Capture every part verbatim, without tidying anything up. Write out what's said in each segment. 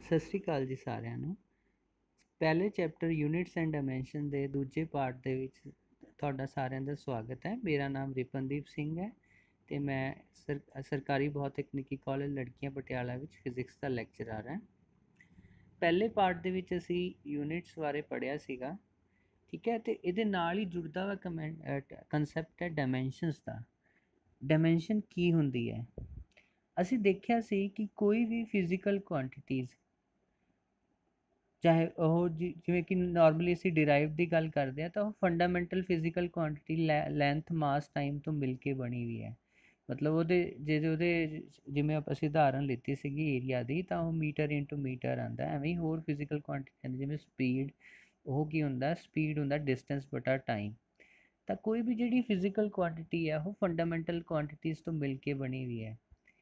ਸਤਿ ਸ਼੍ਰੀ ਅਕਾਲ ਜੀ ਸਾਰਿਆਂ ਨੂੰ। ਪਹਿਲੇ ਚੈਪਟਰ ਯੂਨਿਟਸ ਐਂਡ ਡਾਇਮੈਂਸ਼ਨ ਦੇ ਦੂਜੇ ਪਾਰਟ ਦੇ ਵਿੱਚ ਤੁਹਾਡਾ ਸਾਰਿਆਂ ਦਾ ਸਵਾਗਤ ਹੈ। ਮੇਰਾ ਨਾਮ ਰਿਪਨਦੀਪ ਸਿੰਘ ਹੈ ਤੇ ਮੈਂ ਸਰ ਸਰਕਾਰੀ ਬਹੁ ਤਕਨੀਕੀ ਕਾਲਜ ਲੜਕੀਆਂ ਪਟਿਆਲਾ ਵਿੱਚ ਫਿਜ਼ਿਕਸ ਦਾ ਲੈਕਚਰਰ ਹਾਂ। ਪਹਿਲੇ ਪਾਰਟ ਦੇ ਵਿੱਚ ਅਸੀਂ ਯੂਨਿਟਸ ਬਾਰੇ ਪੜ੍ਹਿਆ ਸੀਗਾ, ਠੀਕ ਹੈ। ਤੇ ਇਹਦੇ ਨਾਲ ਹੀ ਜੁੜਦਾ ਵਾ ਕਮੈਂਟ ਕਨਸੈਪਟ ਹੈ ਡਾਇਮੈਂਸ਼ਨਸ ਦਾ। ਡਾਇਮੈਂਸ਼ਨ ਕੀ ਹੁੰਦੀ ਹੈ? ਅਸੀਂ ਦੇਖਿਆ ਸੀ ਕਿ ਕੋਈ ਵੀ ਫਿਜ਼ੀਕਲ ਕੁਆਂਟੀਟੀਜ਼, ਚਾਹੇ ਉਹ ਜਿਵੇਂ ਕਿ ਨਾਰਮਲੀ ਅਸੀਂ ਡਿਰਾਈਵ ਦੀ ਗੱਲ ਕਰਦੇ ਹਾਂ ਤਾਂ ਉਹ ਫੰਡਾਮੈਂਟਲ ਫਿਜ਼ੀਕਲ ਕੁਆਂਟੀਟੀ ਲੈ ਲੈਂਥ ਮਾਸ ਟਾਈਮ ਤੋਂ ਮਿਲ ਕੇ ਬਣੀ ਹੋਈ ਹੈ। ਮਤਲਬ ਉਹਦੇ ਜੇ ਉਹਦੇ ਜਿਵੇਂ ਅਸੀਂ ਉਦਾਹਰਨ ਲਿੱਤੀ ਸੀਗੀ ਏਰੀਆ ਦੀ, ਤਾਂ ਉਹ ਮੀਟਰ ਇੰਟੂ ਮੀਟਰ ਆਉਂਦਾ। ਐਵੇਂ ਹੀ ਹੋਰ ਫਿਜ਼ੀਕਲ ਕੁਆਂਟੀਟੀ ਜਿਵੇਂ ਸਪੀਡ, ਉਹ ਕੀ ਹੁੰਦਾ? ਸਪੀਡ ਹੁੰਦਾ ਡਿਸਟੈਂਸ ਬਟਾ ਟਾਈਮ। ਤਾਂ ਕੋਈ ਵੀ ਜਿਹੜੀ ਫਿਜ਼ੀਕਲ ਕੁਆਂਟੀਟੀ ਹੈ ਉਹ ਫੰਡਾਮੈਂਟਲ ਕੁਆਂਟੀਟੀਜ਼ ਤੋਂ ਮਿਲ ਕੇ ਬਣੀ ਹੋਈ ਹੈ।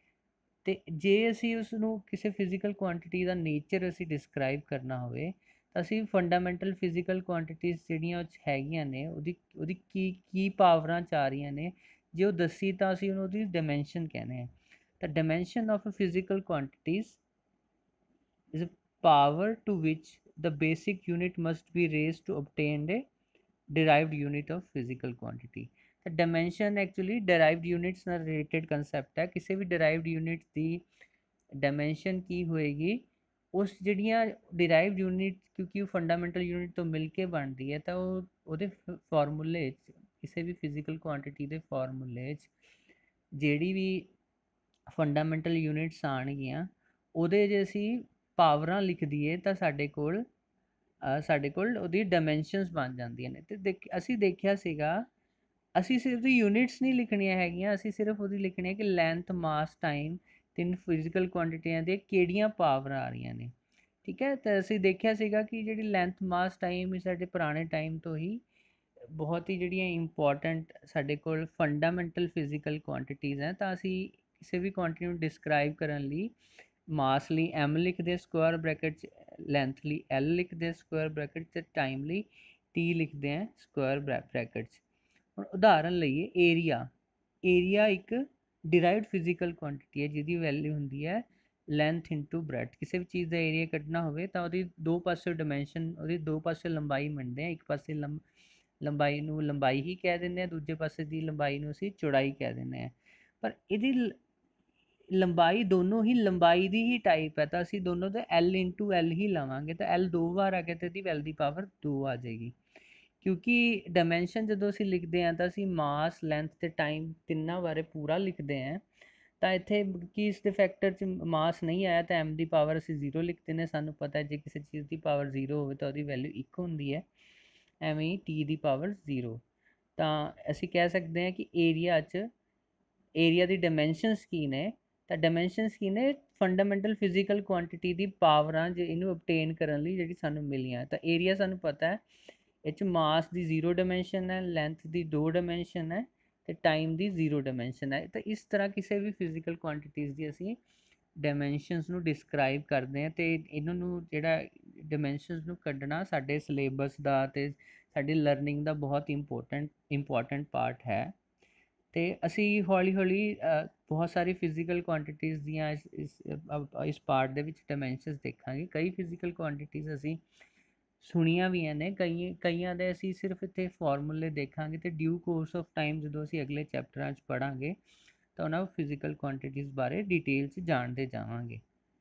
ਤੇ ਜੇ ਅਸੀਂ ਉਸ ਨੂੰ ਕਿਸੇ ਫਿਜ਼ੀਕਲ ਕੁਆਂਟੀਟੀ ਦਾ ਨੇਚਰ ਅਸੀਂ ਡਿਸਕ੍ਰਾਈਬ ਕਰਨਾ ਹੋਵੇ ਤਾਂ ਅਸੀਂ ਫੰਡਾਮੈਂਟਲ ਫਿਜ਼ੀਕਲ ਕੁਆਂਟੀਟੀਜ਼ ਜਿਹੜੀਆਂ ਉਹ 'ਚ ਹੈਗੀਆਂ ਨੇ, ਉਹਦੀ ਉਹਦੀ ਕੀ ਕੀ ਪਾਵਰਾਂ 'ਚ ਆ ਰਹੀਆਂ ਨੇ, ਜੇ ਉਹ ਦੱਸੀ ਤਾਂ ਅਸੀਂ ਉਹਨੂੰ ਉਹਦੀ ਡਾਇਮੈਂਸ਼ਨ ਕਹਿੰਦੇ ਹਾਂ। ਤਾਂ dimension of physical quantities is a power to which the basic unit must be raised to obtain a derived unit of physical quantity। ਤਾਂ ਡਾਇਮੈਂਸ਼ਨ ਐਕਚੁਅਲੀ ਡਰਾਈਵਡ ਯੂਨਿਟਸ ਨਾਲ ਰਿਲੇਟਡ ਕੰਸੈਪਟ ਹੈ। ਕਿਸੇ ਵੀ ਡਰਾਈਵਡ ਯੂਨਿਟ ਦੀ dimension ਕੀ ਹੋਏਗੀ? ਉਸ ਜਿਹੜੀਆਂ ਡਿਰਾਈਵਡ unit, ਕਿਉਂਕਿ ਉਹ fundamental unit ਤੋਂ ਮਿਲ ਕੇ ਬਣਦੀ ਹੈ, ਤਾਂ ਉਹ ਉਹਦੇ ਫਾਰਮੂਲੇ 'ਚ, ਕਿਸੇ ਵੀ ਫਿਜ਼ੀਕਲ ਕੁਆਂਟੀਟੀ ਦੇ ਫਾਰਮੂਲੇ 'ਚ ਜਿਹੜੀ ਵੀ ਫੰਡਾਮੈਂਟਲ ਯੂਨਿਟਸ ਆਉਣਗੀਆਂ, ਉਹਦੇ ਜੇ ਅਸੀਂ ਪਾਵਰਾਂ ਲਿਖ ਦਈਏ ਤਾਂ ਸਾਡੇ ਕੋਲ ਸਾਡੇ ਕੋਲ ਉਹਦੀ ਡਾਇਮੈਂਸ਼ਨਸ ਬਣ ਜਾਂਦੀਆਂ ਨੇ। ਅਤੇ ਦੇਖ ਅਸੀਂ ਦੇਖਿਆ ਸੀਗਾ, ਅਸੀਂ ਸਿਰਫ ਉਹਦੀ ਯੂਨਿਟਸ ਨਹੀਂ ਲਿਖਣੀਆਂ ਹੈਗੀਆਂ, ਅਸੀਂ ਸਿਰਫ ਉਹਦੀ ਲਿਖਣੀ ਹੈ ਕਿ ਲੈਂਥ ਮਾਸ ਟਾਈਮ, ਤਿੰਨ ਫਿਜ਼ੀਕਲ ਕੁਆਂਟੀਟੀਆਂ ਦੇ ਕਿਹੜੀਆਂ ਪਾਵਰਾਂ ਆ ਰਹੀਆਂ ਨੇ, ਠੀਕ ਹੈ। ਤਾਂ ਅਸੀਂ ਦੇਖਿਆ ਸੀਗਾ ਕਿ ਜਿਹੜੀ ਲੈਂਥ ਮਾਸ ਟਾਈਮ ਸਾਡੇ ਪੁਰਾਣੇ ਟਾਈਮ ਤੋਂ ਹੀ ਬਹੁਤ ਹੀ ਜਿਹੜੀਆਂ ਇੰਪੋਰਟੈਂਟ ਸਾਡੇ ਕੋਲ ਫੰਡਾਮੈਂਟਲ ਫਿਜ਼ੀਕਲ ਕੁਆਂਟੀਟੀਜ਼ ਹੈ। ਤਾਂ ਅਸੀਂ ਕਿਸੇ ਵੀ ਕੁਆਂਟੀਟੀ ਨੂੰ ਡਿਸਕ੍ਰਾਈਬ ਕਰਨ ਲਈ ਮਾਸ ਲਈ ਐਮ ਲਿਖਦੇ ਸਕੁਆਇਰ ਬ੍ਰੈਕਟ 'ਚ, ਲੈਂਥ ਲਈ ਐਲ ਲਿਖਦੇ ਸਕੁਆਇਰ ਬ੍ਰੈਕਟ 'ਚ, ਤੇ ਟਾਈਮ ਲਈ ਟੀ ਲਿਖਦੇ ਆ ਸਕੁਆਇਰ ਬ੍ਰੈਕਟ 'ਚ। ਹੁਣ ਉਦਾਹਰਨ ਲਈਏ ਏਰੀਆ। ਏਰੀਆ ਇੱਕ ਡਿਰਾਈਵਡ ਫਿਜ਼ੀਕਲ ਕੁਆਂਟੀਟੀ ਹੈ ਜਿਹਦੀ ਵੈਲਿਊ ਹੁੰਦੀ ਹੈ ਲੈਂਥ ਇੰਟੂ ਬ੍ਰੈਡਥ। ਕਿਸੇ ਵੀ ਚੀਜ਼ ਦਾ ਏਰੀਆ ਕੱਢਣਾ ਹੋਵੇ ਤਾਂ ਉਹਦੀ ਦੋ ਪਾਸੇ ਡਾਇਮੈਂਸ਼ਨ, ਉਹਦੀ ਦੋ ਪਾਸੇ ਲੰਬਾਈ ਮੰਨਦੇ ਆ। ਇੱਕ ਪਾਸੇ ਲੰਬ ਲੰਬਾਈ ਨੂੰ ਲੰਬਾਈ ਹੀ ਕਹਿ ਦਿੰਦੇ ਹਾਂ, ਦੂਜੇ ਪਾਸੇ ਦੀ ਲੰਬਾਈ ਨੂੰ ਅਸੀਂ ਚੌੜਾਈ ਕਹਿ ਦਿੰਦੇ ਹਾਂ। ਪਰ ਇਹਦੀ ਲੰਬਾਈ ਦੋਨੋਂ ਹੀ ਲੰਬਾਈ ਦੀ ਹੀ ਟਾਈਪ ਹੈ, ਤਾਂ ਅਸੀਂ ਦੋਨੋਂ ਦਾ ਐਲ ਇੰਟੂ ਐਲ ਹੀ ਲਵਾਂਗੇ। ਤਾਂ ਐਲ ਦੋ ਵਾਰ ਆ ਗਿਆ ਤਾਂ ਇਹਦੀ ਐਲ ਦੀ ਪਾਵਰ ਦੋ ਆ ਜਾਏਗੀ। ਕਿਉਂਕਿ ਡਾਇਮੈਂਸ਼ਨ ਜਦੋਂ ਅਸੀਂ ਲਿਖਦੇ ਹਾਂ ਤਾਂ ਅਸੀਂ ਮਾਸ, ਲੈਂਥ ਤੇ ਟਾਈਮ ਤਿੰਨਾਂ ਬਾਰੇ ਪੂਰਾ ਲਿਖਦੇ ਹਾਂ। ਤਾਂ ਇੱਥੇ ਕੀ ਇਸ ਦੇ ਫੈਕਟਰ 'ਚ ਮਾਸ ਨਹੀਂ ਆਇਆ ਤਾਂ ਐਮ ਦੀ ਪਾਵਰ ਅਸੀਂ ਜ਼ੀਰੋ ਲਿਖ ਦਿੰਦੇ। ਸਾਨੂੰ ਪਤਾ ਜੇ ਕਿਸੇ ਚੀਜ਼ ਦੀ ਪਾਵਰ ਜ਼ੀਰੋ ਹੋਵੇ ਤਾਂ ਉਹਦੀ ਵੈਲਿਊ ਇੱਕ ਹੁੰਦੀ ਹੈ, ਐਵੇਂ ਹੀ ਟੀ ਦੀ ਪਾਵਰ ਜ਼ੀਰੋ। ਤਾਂ ਅਸੀਂ ਕਹਿ ਸਕਦੇ ਹਾਂ ਕਿ ਏਰੀਆ 'ਚ ਏਰੀਆ ਦੀ ਡਾਇਮੈਂਸ਼ਨਸ ਕੀ ਨੇ? ਤਾਂ ਡਾਇਮੈਂਸ਼ਨਸ ਕੀ ਨੇ? ਫੰਡਾਮੈਂਟਲ ਫਿਜ਼ੀਕਲ ਕੁਆਂਟੀਟੀ ਦੀ ਪਾਵਰਾਂ ਜੇ ਇਹਨੂੰ obtain ਕਰਨ ਲਈ ਜਿਹੜੀ ਸਾਨੂੰ ਮਿਲੀਆਂ। ਤਾਂ ਏਰੀਆ ਸਾਨੂੰ ਪਤਾ ਹੈ, ਇਹ 'ਚ ਮਾਸ ਦੀ ਜ਼ੀਰੋ ਡਾਇਮੈਂਸ਼ਨ ਹੈ, ਲੈਂਥ ਦੀ ਦੋ ਡਾਇਮੈਂਸ਼ਨ ਹੈ, ਤੇ ਟਾਈਮ ਦੀ ਜ਼ੀਰੋ ਡਾਇਮੈਂਸ਼ਨ ਹੈ। ਤਾਂ ਇਸ ਤਰ੍ਹਾਂ ਕਿਸੇ ਵੀ ਫਿਜ਼ੀਕਲ ਕੁਆਂਟੀਟੀਜ਼ ਦੀ ਅਸੀਂ ਡਾਇਮੈਂਸ਼ਨਸ ਨੂੰ ਡਿਸਕ੍ਰਾਈਬ ਕਰਦੇ ਹਾਂ। ਅਤੇ ਇਹਨਾਂ ਨੂੰ ਜਿਹੜਾ ਡਾਇਮੈਂਸ਼ਨਸ ਨੂੰ ਕੱਢਣਾ ਸਾਡੇ ਸਿਲੇਬਸ ਦਾ ਅਤੇ ਸਾਡੀ ਲਰਨਿੰਗ ਦਾ ਬਹੁਤ ਇੰਪੋਰਟੈਂਟ ਇੰਪੋਰਟੈਂਟ ਪਾਰਟ ਹੈ। ਅਤੇ ਅਸੀਂ ਹੌਲੀ ਹੌਲੀ ਬਹੁਤ ਸਾਰੀ ਫਿਜ਼ੀਕਲ ਕੁਆਂਟੀਟੀਜ਼ ਦੀਆਂ ਇਸ ਇਸ ਇਸ ਪਾਰਟ ਦੇ ਵਿੱਚ ਡਾਇਮੈਂਸ਼ਨਸ ਦੇਖਾਂਗੇ। ਕਈ ਫਿਜ਼ੀਕਲ ਕੁਆਂਟੀਟੀਜ਼ ਅਸੀਂ ਸੁਣੀਆਂ ਵੀਆਂ ਨੇ, ਕਈ ਕਈਆਂ ਦੇ ਅਸੀਂ ਸਿਰਫ ਇੱਥੇ ਫਾਰਮੂਲੇ ਦੇਖਾਂਗੇ। ਅਤੇ ਡਿਊ ਕੋਰਸ ਆਫ ਟਾਈਮ ਜਦੋਂ ਅਸੀਂ ਅਗਲੇ ਚੈਪਟਰਾਂ 'ਚ ਪੜ੍ਹਾਂਗੇ ਤਾਂ ਉਹਨਾਂ ਫਿਜ਼ੀਕਲ ਕੁਆਂਟੀਟੀਜ਼ ਬਾਰੇ ਡਿਟੇਲ 'ਚ ਜਾਣਦੇ ਜਾਵਾਂਗੇ।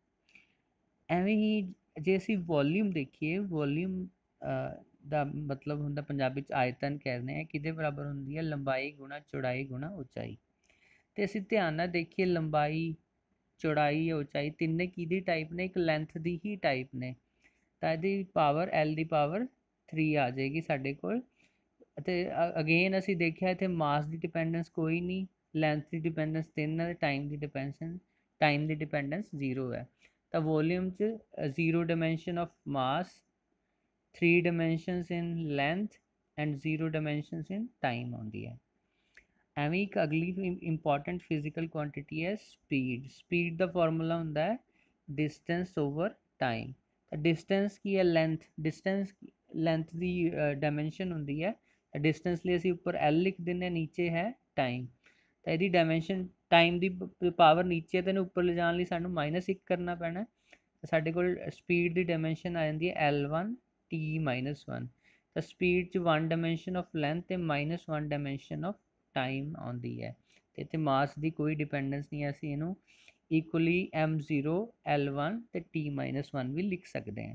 ਐਵੇਂ ਹੀ ਜੇ ਅਸੀਂ ਵੋਲੀਊਮ ਦੇਖੀਏ, ਵੋਲੀਊਮ ਦਾ ਮਤਲਬ ਹੁੰਦਾ ਪੰਜਾਬੀ 'ਚ ਆਇਤਨ ਕਹਿੰਦੇ ਆ, ਕਿਹਦੇ ਬਰਾਬਰ ਹੁੰਦੀ ਹੈ? ਲੰਬਾਈ ਗੁਣਾ ਚੌੜਾਈ ਗੁਣਾ ਉਚਾਈ। ਅਤੇ ਅਸੀਂ ਧਿਆਨ ਨਾਲ ਦੇਖੀਏ, ਲੰਬਾਈ, ਚੌੜਾਈ, ਉਚਾਈ ਤਿੰਨੇ ਕਿਹਦੀ ਟਾਈਪ ਨੇ? ਇੱਕ ਲੈਂਥ ਦੀ ਹੀ ਟਾਈਪ ਨੇ। ਤਾਂ ਇਹਦੀ ਪਾਵਰ ਐਲ ਦੀ ਪਾਵਰ ਥ੍ਰੀ ਆ ਜਾਏਗੀ ਸਾਡੇ ਕੋਲ। ਅਤੇ ਅਗੇਨ ਅਸੀਂ ਦੇਖਿਆ ਇੱਥੇ ਮਾਸ ਦੀ ਡਿਪੈਂਡੈਂਸ ਕੋਈ ਨਹੀਂ, ਲੈਂਥ ਦੀ ਡਿਪੈਂਡੈਂਸ ਤਿੰਨ ਹੈ, ਟਾਈਮ ਦੀ ਡਿਪੈਂਸ਼ਨ ਟਾਈਮ ਦੀ ਡਿਪੈਂਡੈਂਸ ਜ਼ੀਰੋ ਹੈ। ਤਾਂ ਵੋਲੀਅਮ 'ਚ zero dimension of mass, three dimensions in length and zero dimensions in time ਆਉਂਦੀ ਹੈ। ਐਵੇਂ ਇੱਕ ਅਗਲੀ ਇੰਪੋਰਟੈਂਟ ਫਿਜ਼ੀਕਲ ਕੁਆਂਟੀਟੀ ਹੈ ਸਪੀਡ। ਸਪੀਡ ਦਾ ਫਾਰਮੂਲਾ ਹੁੰਦਾ ਹੈ ਡਿਸਟੈਂਸ ਓਵਰ ਟਾਈਮ। ਤਾਂ ਡਿਸਟੈਂਸ ਕੀ ਹੈ? ਲੈਂਥ। ਡਿਸਟੈਂਸ ਲੈਂਥ ਦੀ ਡਾਇਮੈਂਸ਼ਨ ਹੁੰਦੀ ਹੈ। ਡਿਸਟੈਂਸ ਲਈ ਅਸੀਂ ਉੱਪਰ ਐਲ ਲਿਖ ਦਿੰਦੇ ਹਾਂ, ਨੀਚੇ ਹੈ ਟਾਈਮ। ਤਾਂ ਇਹਦੀ ਡਾਇਮੈਂਸ਼ਨ ਟਾਈਮ ਦੀ ਪਾਵਰ ਨੀਚੇ, ਤਾਂ ਇਹਨੂੰ ਉੱਪਰ ਲਿਜਾਣ ਲਈ ਸਾਨੂੰ ਮਾਈਨਸ ਇੱਕ ਕਰਨਾ ਪੈਣਾ। साडे कोल स्पीड की डायमेंशन आ जाती है L one T minus one. तो स्पीड च वन डायमेंशन ऑफ लेंथ ते minus one dimension of time आती है। तो इतने मास की कोई डिपेंडेंस नहीं है, असी इनू equally M zero L one ते टी माइनस वन भी लिख सकते हैं।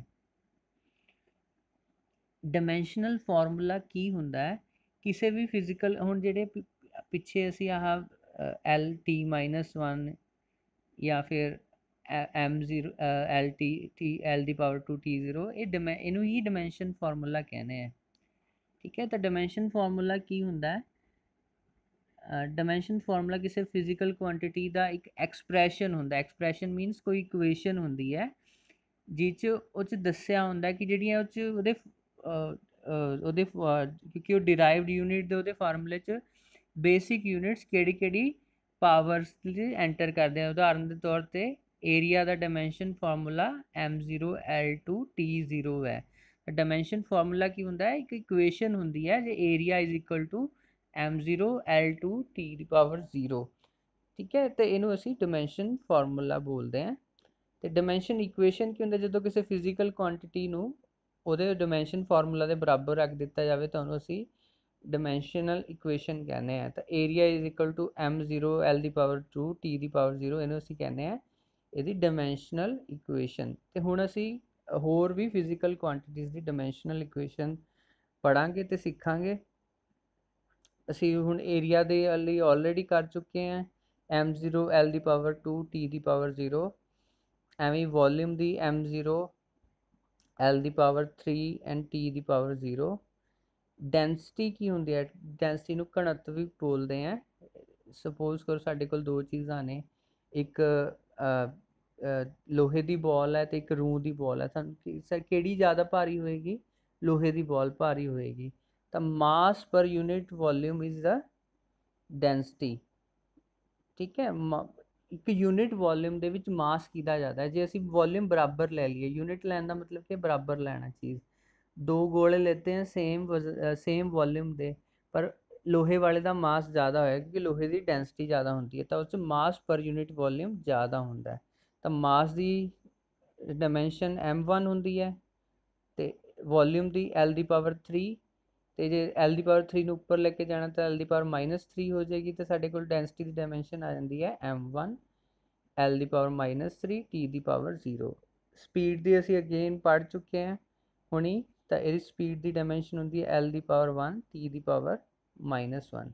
डायमेंशनल फॉर्मूला की हुंदा है किसी भी फिजिकल हुण जेडे पिछे असी आह एल टी माइनस वन या फिर M zero L T T L दी पावर टू टी जीरो ये डमै इनू ही डायमेंशन फॉर्मूला कहने हैं। ठीक है, तो डायमेंशन फॉर्मूला की हुंदा है, डायमेंशन फॉर्मूला किसी फिजिकल क्वांटिटी का एक एक्सप्रैशन होंदा। एक्सप्रैशन मीनस कोई इक्वेशन होंदी है जिस उस दस्या होंदा कि ਜਿਹੜੀਆਂ उस ਉਹਦੇ ਉਹਦੇ क्योंकि वो डिराइव्ड यूनिट ਦੇ ਉਹਦੇ ਫਾਰਮੂਲੇ 'ਚ बेसिक यूनिट्स ਕਿਹੜੀ ਕਿਹੜੀ पावर्स एंटर करते हैं। उदाहरण के तौर पर एरिया का dimension formula M zero L two T zero है। डायमेंशन फार्मूला की होंदा है, एक इक्वेशन होंदी है जो area is equal to M zero L two T दी पावर जीरो। ठीक है, तो इनू असी डायमेंशन फार्मूला बोलते हैं। तो डायमेंशन इक्वेशन की होंदा जो किसी फिजिकल क्वांटिटी नू उहदे डायमेंशन फार्मूला के बराबर रख दिता जाए तो उन्होंने असी डायमेंशनल इक्वेशन कहने हैं। तो area is equal to M zero L दी पावर टू टी दी पावर जीरो इन्हू असी कहने हैं यदि डायमेंशनल इक्वेशन। तो हुण असी होर भी फिजिकल क्वांटिटीज़ की डायमेंशनल इक्वेशन पढ़ांगे तो सीखांगे। असी हुण एरिया दे लई ऑलरेडी कर चुके हैं एम जीरो एल दी पावर टू टी दी पावर जीरो। एवें वॉल्यूम दी एम जीरो एल दी पावर थ्री एंड टी दी पावर जीरो। डेंसिटी की होंदी है, डेंसिटी नू घनत्व भी बोलते हैं। सपोज करो साडे कोल दो चीज़ां ने, एक लोहे की बॉल है तो एक रूह की बॉल है, सानूं किहड़ी ज़्यादा भारी होएगी? लोहे की बॉल भारी होएगी। तो mass per unit volume is the density. ठीक है, एक यूनिट वॉल्यूम दे विच मास किहदा ज़्यादा है। जे असीं वॉल्यूम बराबर ले लीए, यूनिट लैन दा मतलब कि बराबर लैना चीज़। दो गोले लेते हैं सेम सेम वॉल्यूम दे, पर लोहे वाले का मास ज़्यादा होया क्योंकि लोहे की डेंसिटी ज़्यादा होती है, तो उस मास पर यूनिट वॉल्यूम ज़्यादा होंदा है। तो मास की डायमेंशन एम वन होंदी है तो वॉल्यूम की एल दी पावर थ्री। तो जे एल दी पावर थ्री उपर लेके जाना तो एल दी पावर माइनस थ्री हो जाएगी। तो साढ़े को डेंसिटी की डायमेंशन आ जाती है एम वन एल दी पावर माइनस थ्री टी दी पावर जीरो। स्पीड की असी अगेन पढ़ चुके हैं हुणी। तो ये स्पीड की डायमेंशन होंगी एल दी पावर वन टी दी पावर माइनस वन।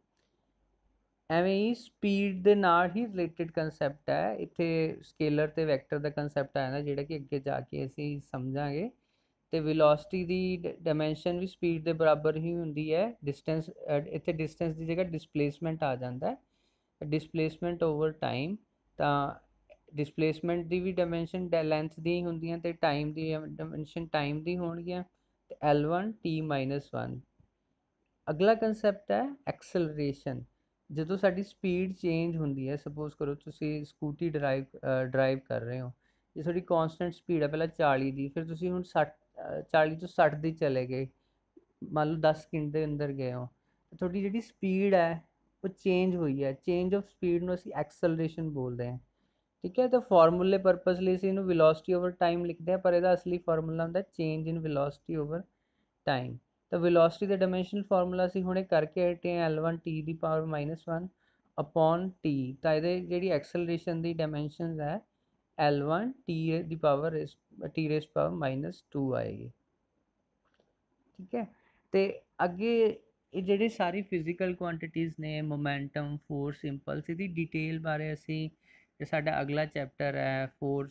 एवें ही स्पीड के नाल ही रिलेटिड कंसैप्ट है इत्थे स्केलर ते वैक्टर का कंसैप्ट आ जाता जिहड़ा कि अगे जाके असी समझांगे। तो वेलोसिटी की डायमेंशन भी स्पीड के बराबर ही होंदी है। डिस्टेंस इत्थे डिस्टेंस की जगह डिसप्लेसमेंट आ जाता है, डिसप्लेसमेंट ओवर टाइम। तो डिसप्लेसमेंट की भी डायमेंशन लेंथ दी होंदियां ते टाइम की डायमेंशन टाइम की होणगियां। तो L one T minus one. अगला कंसैप्ट है एक्सलरेशन। जो साडी स्पीड चेंज होंदी है, सपोज करो तुसी स्कूटी ड्राइव ड्राइव कर रहे हो, जो थोड़ी कॉन्सटेंट स्पीड है पहला चाली की, फिर तुसी हुण सठ चाली तो सठ की चले गए, मान लो दस सेकंड के अंदर गए हो, तो थोड़ी जी स्पीड है वो चेंज हुई है। चेंज ऑफ स्पीड में असी एक्सलरेशन बोलते हैं। ठीक है, तो फॉर्मूले परपज लिए इसे वेलोसिटी ओवर टाइम लिखते हैं, पर यदा असली फॉर्मूला होंदा change in velocity over time. तो वेलोसिटी का डायमेंशनल फार्मूला असीं हुणे करके हटे हैं एल वन टी दी power minus one upon T. तो ये जी एक्सलरेशन की डायमेंशन है एल वन टी दी power T raise power minus two आएगी। ठीक है, तो अगे ये जिहड़ी सारी फिजिकल क्वांटिटीज़ ने, मोमेंटम फोर्स इंपल्स, इसकी डिटेल बारे असी जो साडा अगला चैप्टर है फोर्स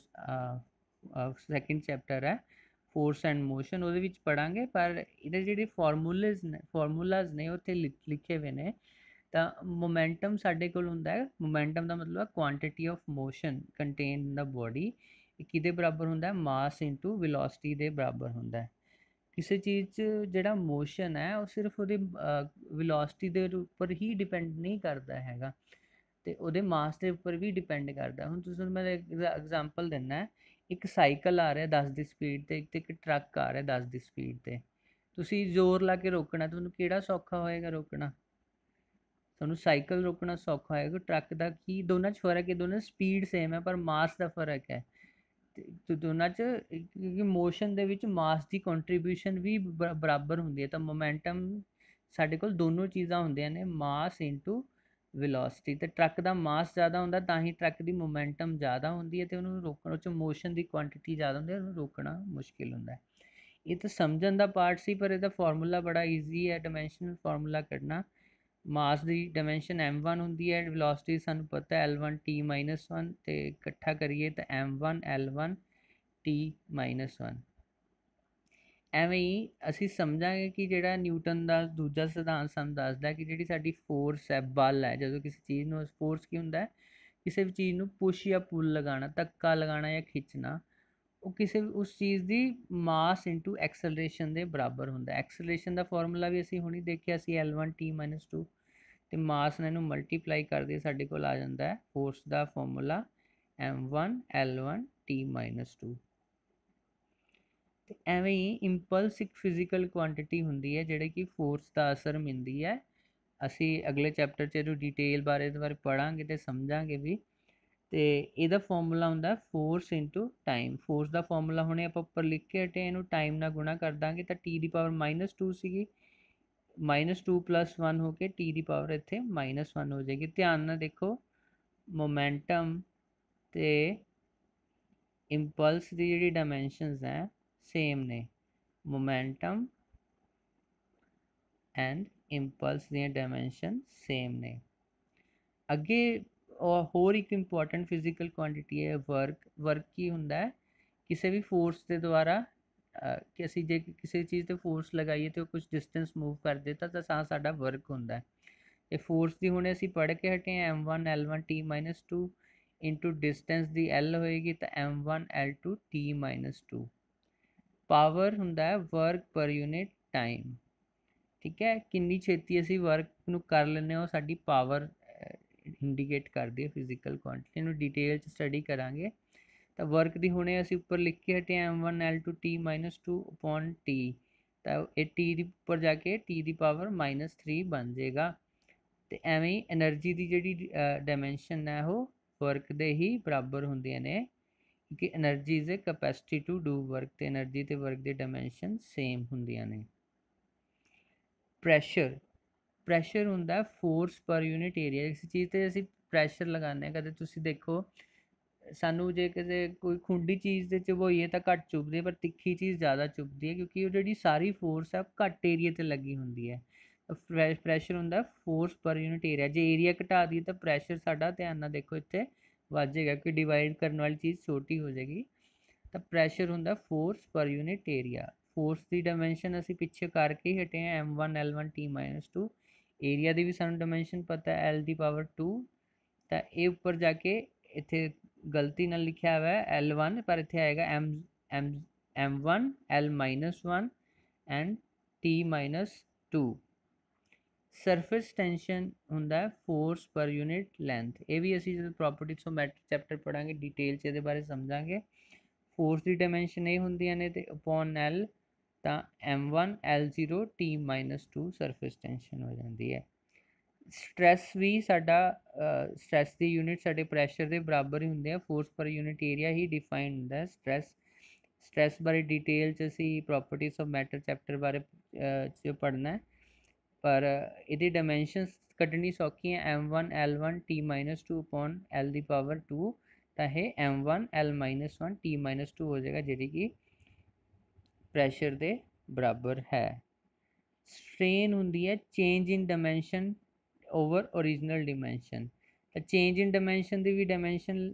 सैकेंड चैप्टर है फोर्स एंड मोशन वो पढ़ांगे। पर ये जिहड़े फॉर्मूलेज ने फॉर्मूलाज ने उत्थे लिखे हुए ने। तो मोमेंटम साडे कोल हुंदा है, मोमेंटम का मतलब है quantity of motion contain in the body. किहदे बराबर हुंदा है? मास इंटू वेलोसिटी के बराबर हुंदा है। किसी चीज़ जोड़ा मोशन है वो सिर्फ वो वेलोसिटी के उपर ही डिपेंड नहीं करता हैगा, तो वो मास के उपर भी डिपेंड करता है। हुण तुसीं मैं एग्जाम्पल देना है, एक साइकिल आ रहा है दस की स्पीड से, एक एक ट्रक आ रहा है दस की स्पीड से। तुसीं जोर ला के रोकना, तुहानूं किहड़ा सौखा होएगा रोकना? तुहानूं साइकिल रोकना सौखा होएगा। ट्रक का की दोनों च फर्क है? दोनों स्पीड सेम है पर मास का फर्क है। ਤੇ ਦੋਨਾਂ 'ਚ ਕਿਉਂਕਿ ਮੋਸ਼ਨ ਦੇ ਵਿੱਚ ਮਾਸ ਦੀ ਕੰਟਰੀਬਿਊਸ਼ਨ ਵੀ ਬ ਬਰਾਬਰ ਹੁੰਦੀ ਹੈ, ਤਾਂ ਮੋਮੈਂਟਮ ਸਾਡੇ ਕੋਲ ਦੋਨੋਂ ਚੀਜ਼ਾਂ ਹੁੰਦੀਆਂ ਨੇ, ਮਾਸ ਇਨਟੂ ਵੈਲੋਸਿਟੀ। ਤੇ ਟਰੱਕ ਦਾ ਮਾਸ ਜ਼ਿਆਦਾ ਹੁੰਦਾ ਤਾਂ ਹੀ ਟਰੱਕ ਦੀ ਮੋਮੈਂਟਮ ਜ਼ਿਆਦਾ ਹੁੰਦੀ ਹੈ, ਤੇ ਉਹਨੂੰ ਰੋਕਣ 'ਚ ਮੋਸ਼ਨ ਦੀ ਕੁਆਂਟੀਟੀ ਜ਼ਿਆਦਾ ਹੁੰਦੀ ਹੈ, ਉਹਨੂੰ ਰੋਕਣਾ ਮੁਸ਼ਕਿਲ ਹੁੰਦਾ ਹੈ। ਇਹ ਤਾਂ ਸਮਝਣ ਦਾ ਪਾਰਟ ਸੀ, ਪਰ ਇਹਦਾ ਫਾਰਮੂਲਾ ਬੜਾ ਈਜ਼ੀ ਹੈ, ਡਾਇਮੈਂਸ਼ਨਲ ਫਾਰਮੂਲਾ ਕੱਢਣਾ। ਮਾਸ ਦੀ ਡਾਇਮੈਂਸ਼ਨ ਐਮ ਵਨ ਹੁੰਦੀ ਹੈ, ਵੈਲੋਸਿਟੀ ਸਾਨੂੰ ਪਤਾ L one T minus one, ਤੇ ਇਕੱਠਾ ਕਰੀਏ ਤਾਂ M one L one T minus one. ਐਵੇਂ ਹੀ ਅਸੀਂ ਸਮਝਾਂਗੇ ਕਿ ਜਿਹੜਾ ਨਿਊਟਨ ਦਾ ਦੂਜਾ ਸਿਧਾਂਤ ਸਾਨੂੰ ਦੱਸਦਾ ਕਿ ਜਿਹੜੀ ਸਾਡੀ ਫੋਰਸ ਹੈ, ਬਲ ਹੈ, ਜਦੋਂ ਕਿਸੇ ਚੀਜ਼ ਨੂੰ, ਫੋਰਸ ਕੀ ਹੁੰਦਾ ਹੈ, ਕਿਸੇ ਵੀ ਚੀਜ਼ ਨੂੰ ਪੁਸ਼ ਜਾਂ ਪੁੱਲ ਲਗਾਉਣਾ, ਧੱਕਾ ਲਗਾਉਣਾ ਜਾਂ ਖਿੱਚਣਾ, ਉਹ ਕਿਸੇ ਉਸ ਚੀਜ਼ ਦੀ ਮਾਸ ਇਨਟੂ ਐਕਸਲਰੇਸ਼ਨ ਦੇ ਬਰਾਬਰ ਹੁੰਦਾ। ਐਕਸਲਰੇਸ਼ਨ ਦਾ ਫਾਰਮੂਲਾ ਵੀ ਅਸੀਂ ਹੁਣੀ ਦੇਖਿਆ ਸੀ, L one T minus two, ਤੇ ਮਾਸ ਨਾਲ ਇਹਨੂੰ ਮਲਟੀਪਲਾਈ ਕਰਦੇ ਸਾਡੇ ਕੋਲ ਆ ਜਾਂਦਾ ਹੈ ਫੋਰਸ ਦਾ formula M one L one T minus two. ਤੇ ਐਵੇਂ ਹੀ ਇੰਪਲਸ ਇੱਕ ਫਿਜ਼ੀਕਲ ਕੁਆਂਟੀਟੀ ਹੁੰਦੀ ਹੈ ਜਿਹੜੇ ਕਿ ਫੋਰਸ ਦਾ ਅਸਰ ਮਿਲਦੀ ਹੈ। ਅਸੀਂ ਅਗਲੇ ਚੈਪਟਰ 'ਚ ਇਹਨੂੰ ਡਿਟੇਲ ਬਾਰੇ ਇਹਦੇ ਬਾਰੇ ਪੜ੍ਹਾਂਗੇ ਤੇ ਸਮਝਾਂਗੇ ਵੀ। ਤੇ ਇਹਦਾ ਫਾਰਮੂਲਾ ਹੁੰਦਾ ਫੋਰਸ ਇਨਟੂ ਟਾਈਮ। ਫੋਰਸ ਦਾ ਫਾਰਮੂਲਾ ਹੁਣੇ ਆਪਾਂ ਉੱਪਰ ਲਿਖ ਕੇ ਹਟੇ, ਇਹਨੂੰ ਟਾਈਮ ਨਾਲ ਗੁਣਾ ਕਰ ਦਾਂਗੇ ਤਾਂ ਟੀ ਦੀ ਪਾਵਰ ਮਾਈਨਸ ਟੂ ਸੀਗੀ, ਮਾਈਨਸ ਟੂ ਪਲੱਸ ਵਨ ਹੋ ਕੇ ਟੀ ਦੀ ਪਾਵਰ ਇੱਥੇ ਮਾਈਨਸ ਵਨ ਹੋ ਜਾਏਗੀ। ਧਿਆਨ ਨਾਲ ਦੇਖੋ, ਮੋਮੈਂਟਮ ਤੇ ਇੰਪਲਸ ਦੀ ਜਿਹੜੀ ਡਾਇਮੈਂਸ਼ਨਸ ਹੈ ਸੇਮ ਨੇ, ਮੋਮੈਂਟਮ ਐਂਡ ਇੰਪਲਸ ਦੀਆਂ ਡਾਇਮੈਂਸ਼ਨ ਸੇਮ ਨੇ। ਅੱਗੇ ਹੋਰ ਇੱਕ ਇੰਪੋਰਟੈਂਟ ਫਿਜ਼ੀਕਲ ਕੁਆਂਟੀਟੀ ਹੈ ਵਰਕ। ਵਰਕ ਕੀ ਹੁੰਦਾ ਹੈ, ਕਿਸੇ ਵੀ ਫੋਰਸ ਦੇ ਦੁਆਰਾ ਕਿ ਅਸੀਂ ਜੇ ਕਿਸੇ ਚੀਜ਼ 'ਤੇ ਫੋਰਸ ਲਗਾਈਏ ਅਤੇ ਉਹ ਕੁਛ ਡਿਸਟੈਂਸ ਮੂਵ ਕਰ ਦਿੱਤਾ ਤਾਂ ਤਾਂ ਸਾਡਾ ਵਰਕ ਹੁੰਦਾ। ਇਹ ਫੋਰਸ ਦੀ ਹੁਣੇ ਅਸੀਂ ਪੜ੍ਹ ਕੇ ਹਟੇ M one L one T minus two into distance ਦੀ ਐਲ ਹੋਏਗੀ ਤਾਂ M one L two T minus two. Power ਹੁੰਦਾ ਹੈ ਵਰਕ ਪਰ ਯੂਨਿਟ ਟਾਈਮ। ਠੀਕ ਹੈ, ਕਿੰਨੀ ਛੇਤੀ ਅਸੀਂ ਵਰਕ ਨੂੰ ਕਰ ਲੈਂਦੇ ਹਾਂ ਉਹ ਸਾਡੀ ਪਾਵਰ ਇੰਡੀਕੇਟ ਕਰਦੀ ਹੈ ਫਿਜ਼ੀਕਲ ਕੁਆਂਟੀਟੀ। ਨੂੰ ਡਿਟੇਲ 'ਚ ਸਟੱਡੀ ਕਰਾਂਗੇ। ਤਾਂ ਵਰਕ ਦੀ ਹੁਣੇ ਅਸੀਂ ਉੱਪਰ ਲਿਖ ਕੇ ਹਟੇ M one L two T minus two upon T, ਤਾਂ ਇਹ ਟੀ ਦੇ ਉੱਪਰ ਜਾ ਕੇ ਟੀ ਦੀ ਪਾਵਰ ਮਾਈਨਸ ਥ੍ਰੀ ਬਣ ਜਾਏਗਾ। ਤੇ ਐਵੇਂ ਹੀ ਐਨਰਜੀ ਦੀ ਜਿਹੜੀ ਡਾਇਮੈਂਸ਼ਨ ਹੈ ਉਹ ਵਰਕ ਦੇ ਹੀ ਬਰਾਬਰ ਹੁੰਦੀਆਂ ਨੇ, ਕਿਉਂਕਿ energy is a capacity to do work, ਤੇ ਐਨਰਜੀ ਤੇ ਵਰਕ ਦੀ ਡਾਇਮੈਂਸ਼ਨ ਸੇਮ ਹੁੰਦੀਆਂ ਨੇ। ਪ੍ਰੈਸ਼ਰ, ਪ੍ਰੈਸ਼ਰ ਹੁੰਦਾ ਫੋਰਸ ਪਰ ਯੂਨਿਟ ਏਰੀਆ। ਕਿਸੇ ਚੀਜ਼ 'ਤੇ ਅਸੀਂ ਪ੍ਰੈਸ਼ਰ ਲਗਾਉਂਦੇ ਹਾਂ, ਕਦੇ ਤੁਸੀਂ ਦੇਖੋ ਸਾਨੂੰ ਜੇ ਕਿਸੇ ਕੋਈ ਖੁੰਡੀ ਚੀਜ਼ 'ਤੇ ਚੁਭਾਈਏ ਤਾਂ ਘੱਟ ਚੁੱਭਦੀ ਹੈ, ਪਰ ਤਿੱਖੀ ਚੀਜ਼ ਜ਼ਿਆਦਾ ਚੁੱਭਦੀ ਹੈ ਕਿਉਂਕਿ ਉਹ ਜਿਹੜੀ ਸਾਰੀ ਫੋਰਸ ਹੈ ਉਹ ਘੱਟ ਏਰੀਆ 'ਤੇ ਲੱਗੀ ਹੁੰਦੀ ਹੈ। ਪ੍ਰੈਸ਼ਰ ਹੁੰਦਾ ਫੋਰਸ ਪਰ ਯੂਨਿਟ ਏਰੀਆ। ਜੇ ਏਰੀਆ ਘਟਾ ਦਈਏ ਤਾਂ ਪ੍ਰੈਸ਼ਰ ਸਾਡਾ, ਧਿਆਨ ਨਾਲ ਦੇਖੋ ਇੱਥੇ ਵੱਧ ਜਾਏਗਾ ਕਿ ਡਿਵਾਈਡ ਕਰਨ ਵਾਲੀ ਚੀਜ਼ ਛੋਟੀ ਹੋ ਜਾਏਗੀ। ਤਾਂ ਪ੍ਰੈਸ਼ਰ ਹੁੰਦਾ force per unit area. Force ਦੀ ਡਾਇਮੈਂਸ਼ਨ ਅਸੀਂ ਪਿੱਛੇ ਕਰਕੇ ਹੀ ਹਟੇ ਹਾਂ M one L one T minus two. Area ਦੀ ਵੀ ਸਾਨੂੰ ਡਾਇਮੈਂਸ਼ਨ ਪਤਾ ਹੈ ਐਲ ਦੀ ਪਾਵਰ ਟੂ, ਤਾਂ ਇਹ ਉੱਪਰ ਜਾ ਕੇ ਇੱਥੇ ਗਲਤੀ ਨਾਲ ਲਿਖਿਆ ਹੋਇਆ ਐਲ ਵਨ, ਪਰ ਇੱਥੇ ਆਏਗਾ M M M one L minus one and T minus two. Surface tension ਹੁੰਦਾ ਫੋਰਸ ਪਰ ਯੂਨਿਟ ਲੈਂਥ। ਇਹ ਵੀ ਅਸੀਂ ਜਦੋਂ ਪ੍ਰੋਪਰਟੀਜ਼ ਆਫ ਮੈਟਰ ਚੈਪਟਰ ਪੜ੍ਹਾਂਗੇ ਡਿਟੇਲ 'ਚ ਇਹਦੇ ਬਾਰੇ ਸਮਝਾਂਗੇ। ਫੋਰਸ ਦੀ ਡਾਇਮੈਂਸ਼ਨ ਇਹ ਹੁੰਦੀਆਂ ਨੇ ਤੇ ਅਪੋਨ ਐਲ ਤਾਂ M one L zero T minus two surface tension ਹੋ ਜਾਂਦੀ ਹੈ। ਸਟ੍ਰੈਸ ਵੀ ਸਾਡਾ, ਸਟ੍ਰੈਸ ਦੀ ਯੂਨਿਟ ਸਾਡੇ ਪ੍ਰੈਸ਼ਰ ਦੇ ਬਰਾਬਰ ਹੀ ਹੁੰਦੇ ਆ, ਫੋਰਸ ਪਰ ਯੂਨਿਟ ਏਰੀਆ ਹੀ ਡਿਫਾਈਨ ਹੁੰਦਾ ਸਟ੍ਰੈਸ। ਸਟ੍ਰੈਸ ਬਾਰੇ ਡਿਟੇਲ 'ਚ ਅਸੀਂ ਪ੍ਰੋਪਰਟੀਜ਼ ਆਫ ਮੈਟਰ ਚੈਪਟਰ ਬਾਰੇ 'ਚ ਪੜ੍ਹਨਾ ਹੈ, ਪਰ ਇਹਦੀ ਡਾਇਮੈਂਸ਼ਨਸ ਕੱਢਣੀ ਸੌਖੀ ਹੈ। M one L one T minus two upon L ਦੀ ਪਾਵਰ ਟੂ, ਤਾਂ ਇਹ M one L minus one T minus two ਹੋ ਜਾਏਗਾ, ਜਿਹੜੀ ਕਿ ਪ੍ਰੈਸ਼ਰ ਦੇ ਬਰਾਬਰ ਹੈ। ਸਟ੍ਰੇਨ ਹੁੰਦੀ ਹੈ change in dimension over original dimension. ਤਾਂ change in dimension the we dimension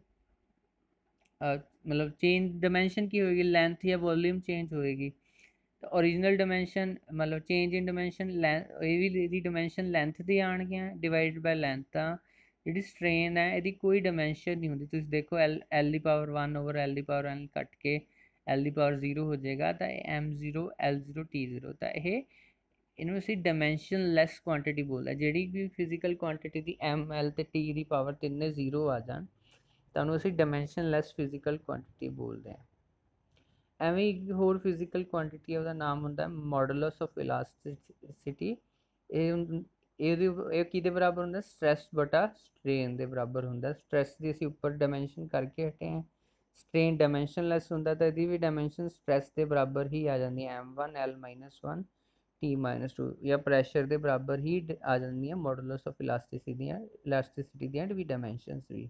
ਮਤਲਬ ਚੇਂਜ ਡਾਇਮੈਂਸ਼ਨ ਕੀ ਹੋਏਗੀ, ਲੈਂਥ ਜਾਂ ਵੋਲਿਊਮ ਚੇਂਜ ਹੋਏਗੀ। ਤਾਂ ਓਰੀਜਨਲ ਡਾਇਮੈਂਸ਼ਨ ਮਤਲਬ ਚੇਂਜ ਇਨ ਡਾਇਮੈਂਸ਼ਨ ਲੈਂ ਇਹ ਵੀ ਇਹਦੀ ਡਾਇਮੈਂਸ਼ਨ ਲੈਂਥ ਦੀ ਆਉਣਗੀਆਂ ਡਿਵਾਈਡ ਬਾਈ ਲੈਂਥ। ਤਾਂ ਜਿਹੜੀ ਸਟ੍ਰੇਨ ਹੈ ਇਹਦੀ ਕੋਈ ਡਾਇਮੈਂਸ਼ਨ ਨਹੀਂ ਹੁੰਦੀ। ਤੁਸੀਂ ਦੇਖੋ ਐਲ ਐਲ ਦੀ ਪਾਵਰ ਵਨ ਓਵਰ ਐਲ ਦੀ ਪਾਵਰ ਐਲ ਕੱਟ ਕੇ ਐਲ ਦੀ ਪਾਵਰ ਜ਼ੀਰੋ ਹੋ ਜਾਏਗਾ, ਤਾਂ M zero L zero T zero. ਤਾਂ ਇਹ ਇਹਨੂੰ ਅਸੀਂ ਡਾਇਮੈਂਸ਼ਨ ਲੈਸ ਕੁਆਂਟੀਟੀ ਬੋਲਦੇ। ਜਿਹੜੀ ਵੀ ਫਿਜ਼ੀਕਲ ਕੁਆਂਟੀਟੀ ਦੀ ਐਮ ਐਲ ਤੇ ਟੀ ਦੀ ਪਾਵਰ ਤਿੰਨੇ ਜ਼ੀਰੋ ਆ ਜਾਣ ਤਾਂ ਉਹਨੂੰ ਅਸੀਂ ਡਾਇਮੈਂਸ਼ਨ ਲੈਸ ਫਿਜ਼ੀਕਲ ਕੁਆਂਟੀਟੀ ਬੋਲਦੇ ਹਾਂ। ਐਵੇਂ ਇੱਕ ਹੋਰ ਫਿਜ਼ੀਕਲ ਕੁਆਂਟੀਟੀ ਹੈ, ਉਹਦਾ ਨਾਮ ਹੁੰਦਾ ਮੋਡੂਲਸ ਆਫ ਇਲਾਸਟਿਸਿਟੀ। ਇਹ ਇਹਦੇ ਇਹ ਕਿਹਦੇ ਬਰਾਬਰ ਹੁੰਦਾ, ਸਟ੍ਰੈਸ ਬਟਾ ਸਟ੍ਰੇਨ ਦੇ ਬਰਾਬਰ ਹੁੰਦਾ। ਸਟ੍ਰੈਸ ਦੀ ਅਸੀਂ ਉੱਪਰ ਡਾਇਮੈਂਸ਼ਨ ਕਰਕੇ ਹਟੇ ਹਾਂ, ਸਟ੍ਰੇਨ ਡਾਇਮੈਂਸ਼ਨਲੈਸ ਹੁੰਦਾ ਤਾਂ ਇਹਦੀ ਵੀ ਡਾਇਮੈਂਸ਼ਨ ਸਟ੍ਰੈਸ ਦੇ ਬਰਾਬਰ ਹੀ ਆ ਜਾਂਦੀ ਹੈ M one L minus one T minus two, ਜਾਂ ਪ੍ਰੈਸ਼ਰ ਦੇ ਬਰਾਬਰ ਹੀ ਆ ਜਾਂਦੀਆਂ ਮੋਡੂਲਸ ਆਫ ਇਲਾਸਟਿਸਿਟੀ ਦੀਆਂ ਇਲਾਸਟਿਸਿਟੀ ਦੀਆਂ ਵੀ ਡਾਇਮੈਂਸ਼ਨਸ ਵੀ।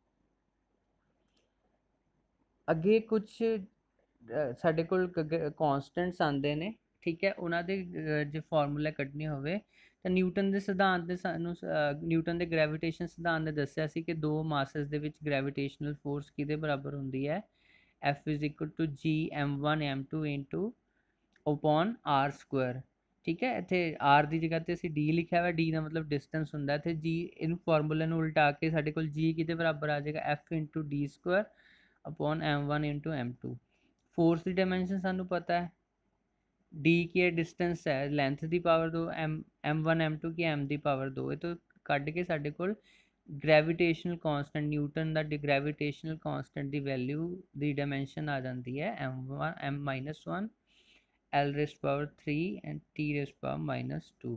ਅੱਗੇ ਕੁਛ ਸਾਡੇ ਕੋਲ ਕੌਂਸਟੈਂਟਸ ਆਉਂਦੇ ਨੇ, ਠੀਕ ਹੈ, ਉਹਨਾਂ ਦੇ ਜੇ ਫਾਰਮੂਲਾ ਕੱਢਣੇ ਹੋਵੇ ਤਾਂ ਨਿਊਟਨ ਦੇ ਸਿਧਾਂਤ ਦੇ ਸਾਨੂੰ ਨਿਊਟਨ ਦੇ ਗ੍ਰੈਵੀਟੇਸ਼ਨ ਸਿਧਾਂਤ ਨੇ ਦੱਸਿਆ ਸੀ ਕਿ ਦੋ ਮਾਸਸ ਦੇ ਵਿੱਚ ਗ੍ਰੈਵੀਟੇਸ਼ਨਲ ਫੋਰਸ ਕਿਹਦੇ ਬਰਾਬਰ ਹੁੰਦੀ ਹੈ, F is equal to G m one m two into upon r square, ਠੀਕ ਹੈ। ਇੱਥੇ r ਦੀ ਜਗ੍ਹਾ ਤੇ ਅਸੀਂ d ਲਿਖਿਆ ਹੋਇਆ, d ਦਾ ਮਤਲਬ ਡਿਸਟੈਂਸ ਹੁੰਦਾ। ਇੱਥੇ g ਇਹਨੂੰ ਫਾਰਮੂਲੇ ਨੂੰ ਉਲਟਾ ਕੇ ਸਾਡੇ ਕੋਲ g ਕਿਹਦੇ ਬਰਾਬਰ ਆ ਜਾਏਗਾ, f into d square upon m one into m two। Force की डायमेंशन सानू पता है, डी की डिस्टेंस है, लेंथ की पावर दो, M M one M two की एम की पावर दो, ये तो कट के साढ़े को ग्रैविटेशनल कॉन्सटेंट न्यूटन का ग्रैविटेशनल कॉन्सटेंट की वैल्यू की डायमेंशन आ जाती है M one M minus one L raise power three and T raise power minus two.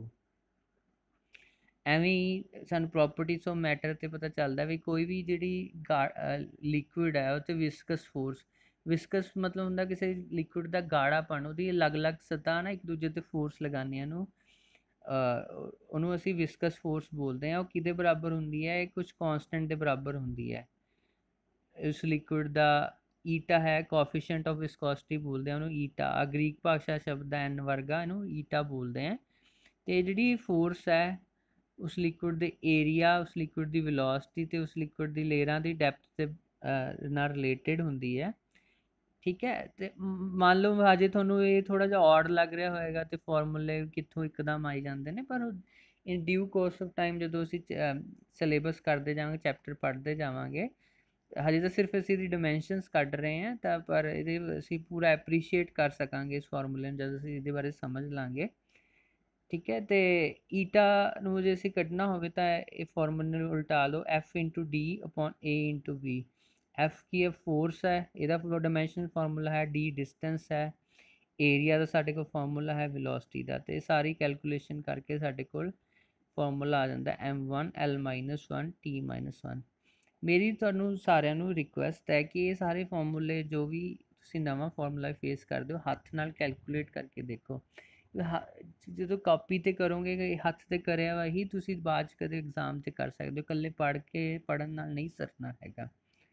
ਐਵੇਂ ਸਾਨੂੰ ਪ੍ਰੋਪਰਟੀਜ਼ ਆਫ ਮੈਟਰ ਤੇ ਪਤਾ ਚੱਲਦਾ ਵੀ ਕੋਈ ਵੀ ਜਿਹੜੀ ਲਿਕੁਇਡ ਹੈ ਉਹ ਤੇ ਵਿਸਕਸ ਫੋਰਸ, ਵਿਸਕਸ ਮਤਲਬ ਹੁੰਦਾ ਕਿਸੇ ਲਿਕੁਇਡ ਦਾ ਗਾੜਾਪਣ, ਉਹਦੀ ਅਲੱਗ-ਅਲੱਗ ਸਤ੍ਹਾ ਨਾ ਇੱਕ ਦੂਜੇ ਤੇ ਫੋਰਸ ਲਗਾਉਂਦੇ ਆ ਨੂੰ ਉਹਨੂੰ ਅਸੀਂ ਵਿਸਕਸ ਫੋਰਸ ਬੋਲਦੇ ਹਾਂ। ਉਹ ਕਿਹਦੇ ਬਰਾਬਰ ਹੁੰਦੀ ਹੈ, ਇਹ ਕੁਝ ਕਾਂਸਟੈਂਟ ਦੇ ਬਰਾਬਰ ਹੁੰਦੀ ਹੈ। ਇਸ ਲਿਕੁਇਡ ਦਾ ਈਟਾ ਹੈ, ਕੋਐਫੀਸ਼ੀਐਂਟ ਆਫ ਵਿਸਕੋਸਿਟੀ ਬੋਲਦੇ ਆ ਉਹਨੂੰ ਈਟਾ, ਗ੍ਰੀਕ ਭਾਸ਼ਾ ਸ਼ਬਦ ਹੈ ਐਨ ਵਰਗਾ, ਇਹਨੂੰ ਈਟਾ ਬੋਲਦੇ ਆ। ਤੇ ਜਿਹੜੀ ਫੋਰਸ ਹੈ ਉਸ ਲਿਕੁਇਡ ਦੇ ਏਰੀਆ, ਉਸ ਲਿਕੁਇਡ ਦੀ ਵੈਲੋਸਿਟੀ ਤੇ ਉਸ ਲਿਕੁਇਡ ਦੀ ਲੇਅਰਾਂ ਦੀ ਡੈਪਥ ਦੇ ਨਾਲ ਰਿਲੇਟਡ ਹੁੰਦੀ ਹੈ, ਠੀਕ ਹੈ। ਤੇ ਮੰਨ ਲਓ ਹਜੇ ਤੁਹਾਨੂੰ ਇਹ ਥੋੜਾ ਜਿਹਾ ਔਡ ਲੱਗ ਰਿਹਾ ਹੋਏਗਾ ਤੇ ਫਾਰਮੂਲੇ ਕਿੱਥੋਂ ਇੱਕਦਮ ਆਈ ਜਾਂਦੇ ਨੇ, ਪਰ in due course of time ਜਦੋਂ ਅਸੀਂ ਸਿਲੇਬਸ ਕਰਦੇ ਜਾਵਾਂਗੇ, ਚੈਪਟਰ ਪੜ੍ਹਦੇ ਜਾਵਾਂਗੇ, ਹਜੇ ਤਾਂ ਸਿਰਫ ਅਸੀਂ ਇਹਦੀ ਡਾਇਮੈਂਸ਼ਨਸ ਕੱਢ ਰਹੇ ਹਾਂ ਤਾਂ, ਪਰ ਇਹਦੇ ਅਸੀਂ ਪੂਰਾ ਐਪਰੀਸ਼ੀਏਟ ਕਰ ਸਕਾਂਗੇ ਇਸ ਫਾਰਮੂਲੇ ਨੂੰ ਜਦੋਂ ਅਸੀਂ ਇਹਦੇ ਬਾਰੇ ਸਮਝ ਲਾਂਗੇ, ਠੀਕ ਹੈ। ਤੇ ਈਟਾ ਨੂੰ ਜੇ ਅਸੀਂ ਕੱਢਣਾ ਹੋਵੇ ਤਾਂ ਇਹ ਫਾਰਮੂਲੇ ਨੂੰ ਉਲਟਾ ਲਓ, F into D upon A into B. F ਕੀ ਹੈ, ਫੋਰਸ ਹੈ, ਇਹਦਾ ਡਾਇਮੈਂਸ਼ਨ ਫਾਰਮੂਲਾ ਹੈ, ਡੀ ਡਿਸਟੈਂਸ ਹੈ, ਏਰੀਆ ਦਾ ਸਾਡੇ ਕੋਲ ਫਾਰਮੂਲਾ ਹੈ ਵੈਲੋਸਿਟੀ ਦਾ, ਤੇ ਸਾਰੀ ਕੈਲਕੂਲੇਸ਼ਨ ਕਰਕੇ ਸਾਡੇ ਕੋਲ ਫਾਰਮੂਲਾ ਆ ਜਾਂਦਾ M one L minus one T minus one. ਮੇਰੀ ਤੁਹਾਨੂੰ ਸਾਰਿਆਂ ਨੂੰ ਰਿਕੁਐਸਟ ਹੈ ਕਿ ਇਹ ਸਾਰੇ ਫਾਰਮੂਲੇ ਜੋ ਵੀ ਤੁਸੀਂ ਨਵਾਂ ਫਾਰਮੂਲਾ ਫੇਸ ਕਰਦੇ ਹੋ ਹੱਥ ਨਾਲ ਕੈਲਕੂਲੇਟ ਕਰਕੇ ਦੇਖੋ। ਜਦੋਂ ਕਾਪੀ ਤੇ ਕਰੋਗੇ ਹੱਥ ਤੇ ਕਰਿਆ ਵਾ ਹੀ ਤੁਸੀਂ ਬਾਅਦ 'ਚ ਕਦੇ ਐਗਜ਼ਾਮ 'ਤੇ ਕਰ ਸਕਦੇ ਹੋ, ਇਕੱਲੇ ਪੜ੍ਹ ਕੇ ਪੜ੍ਹਨ ਨਾਲ ਨਹੀਂ ਸਰਨਾ ਹੈਗਾ।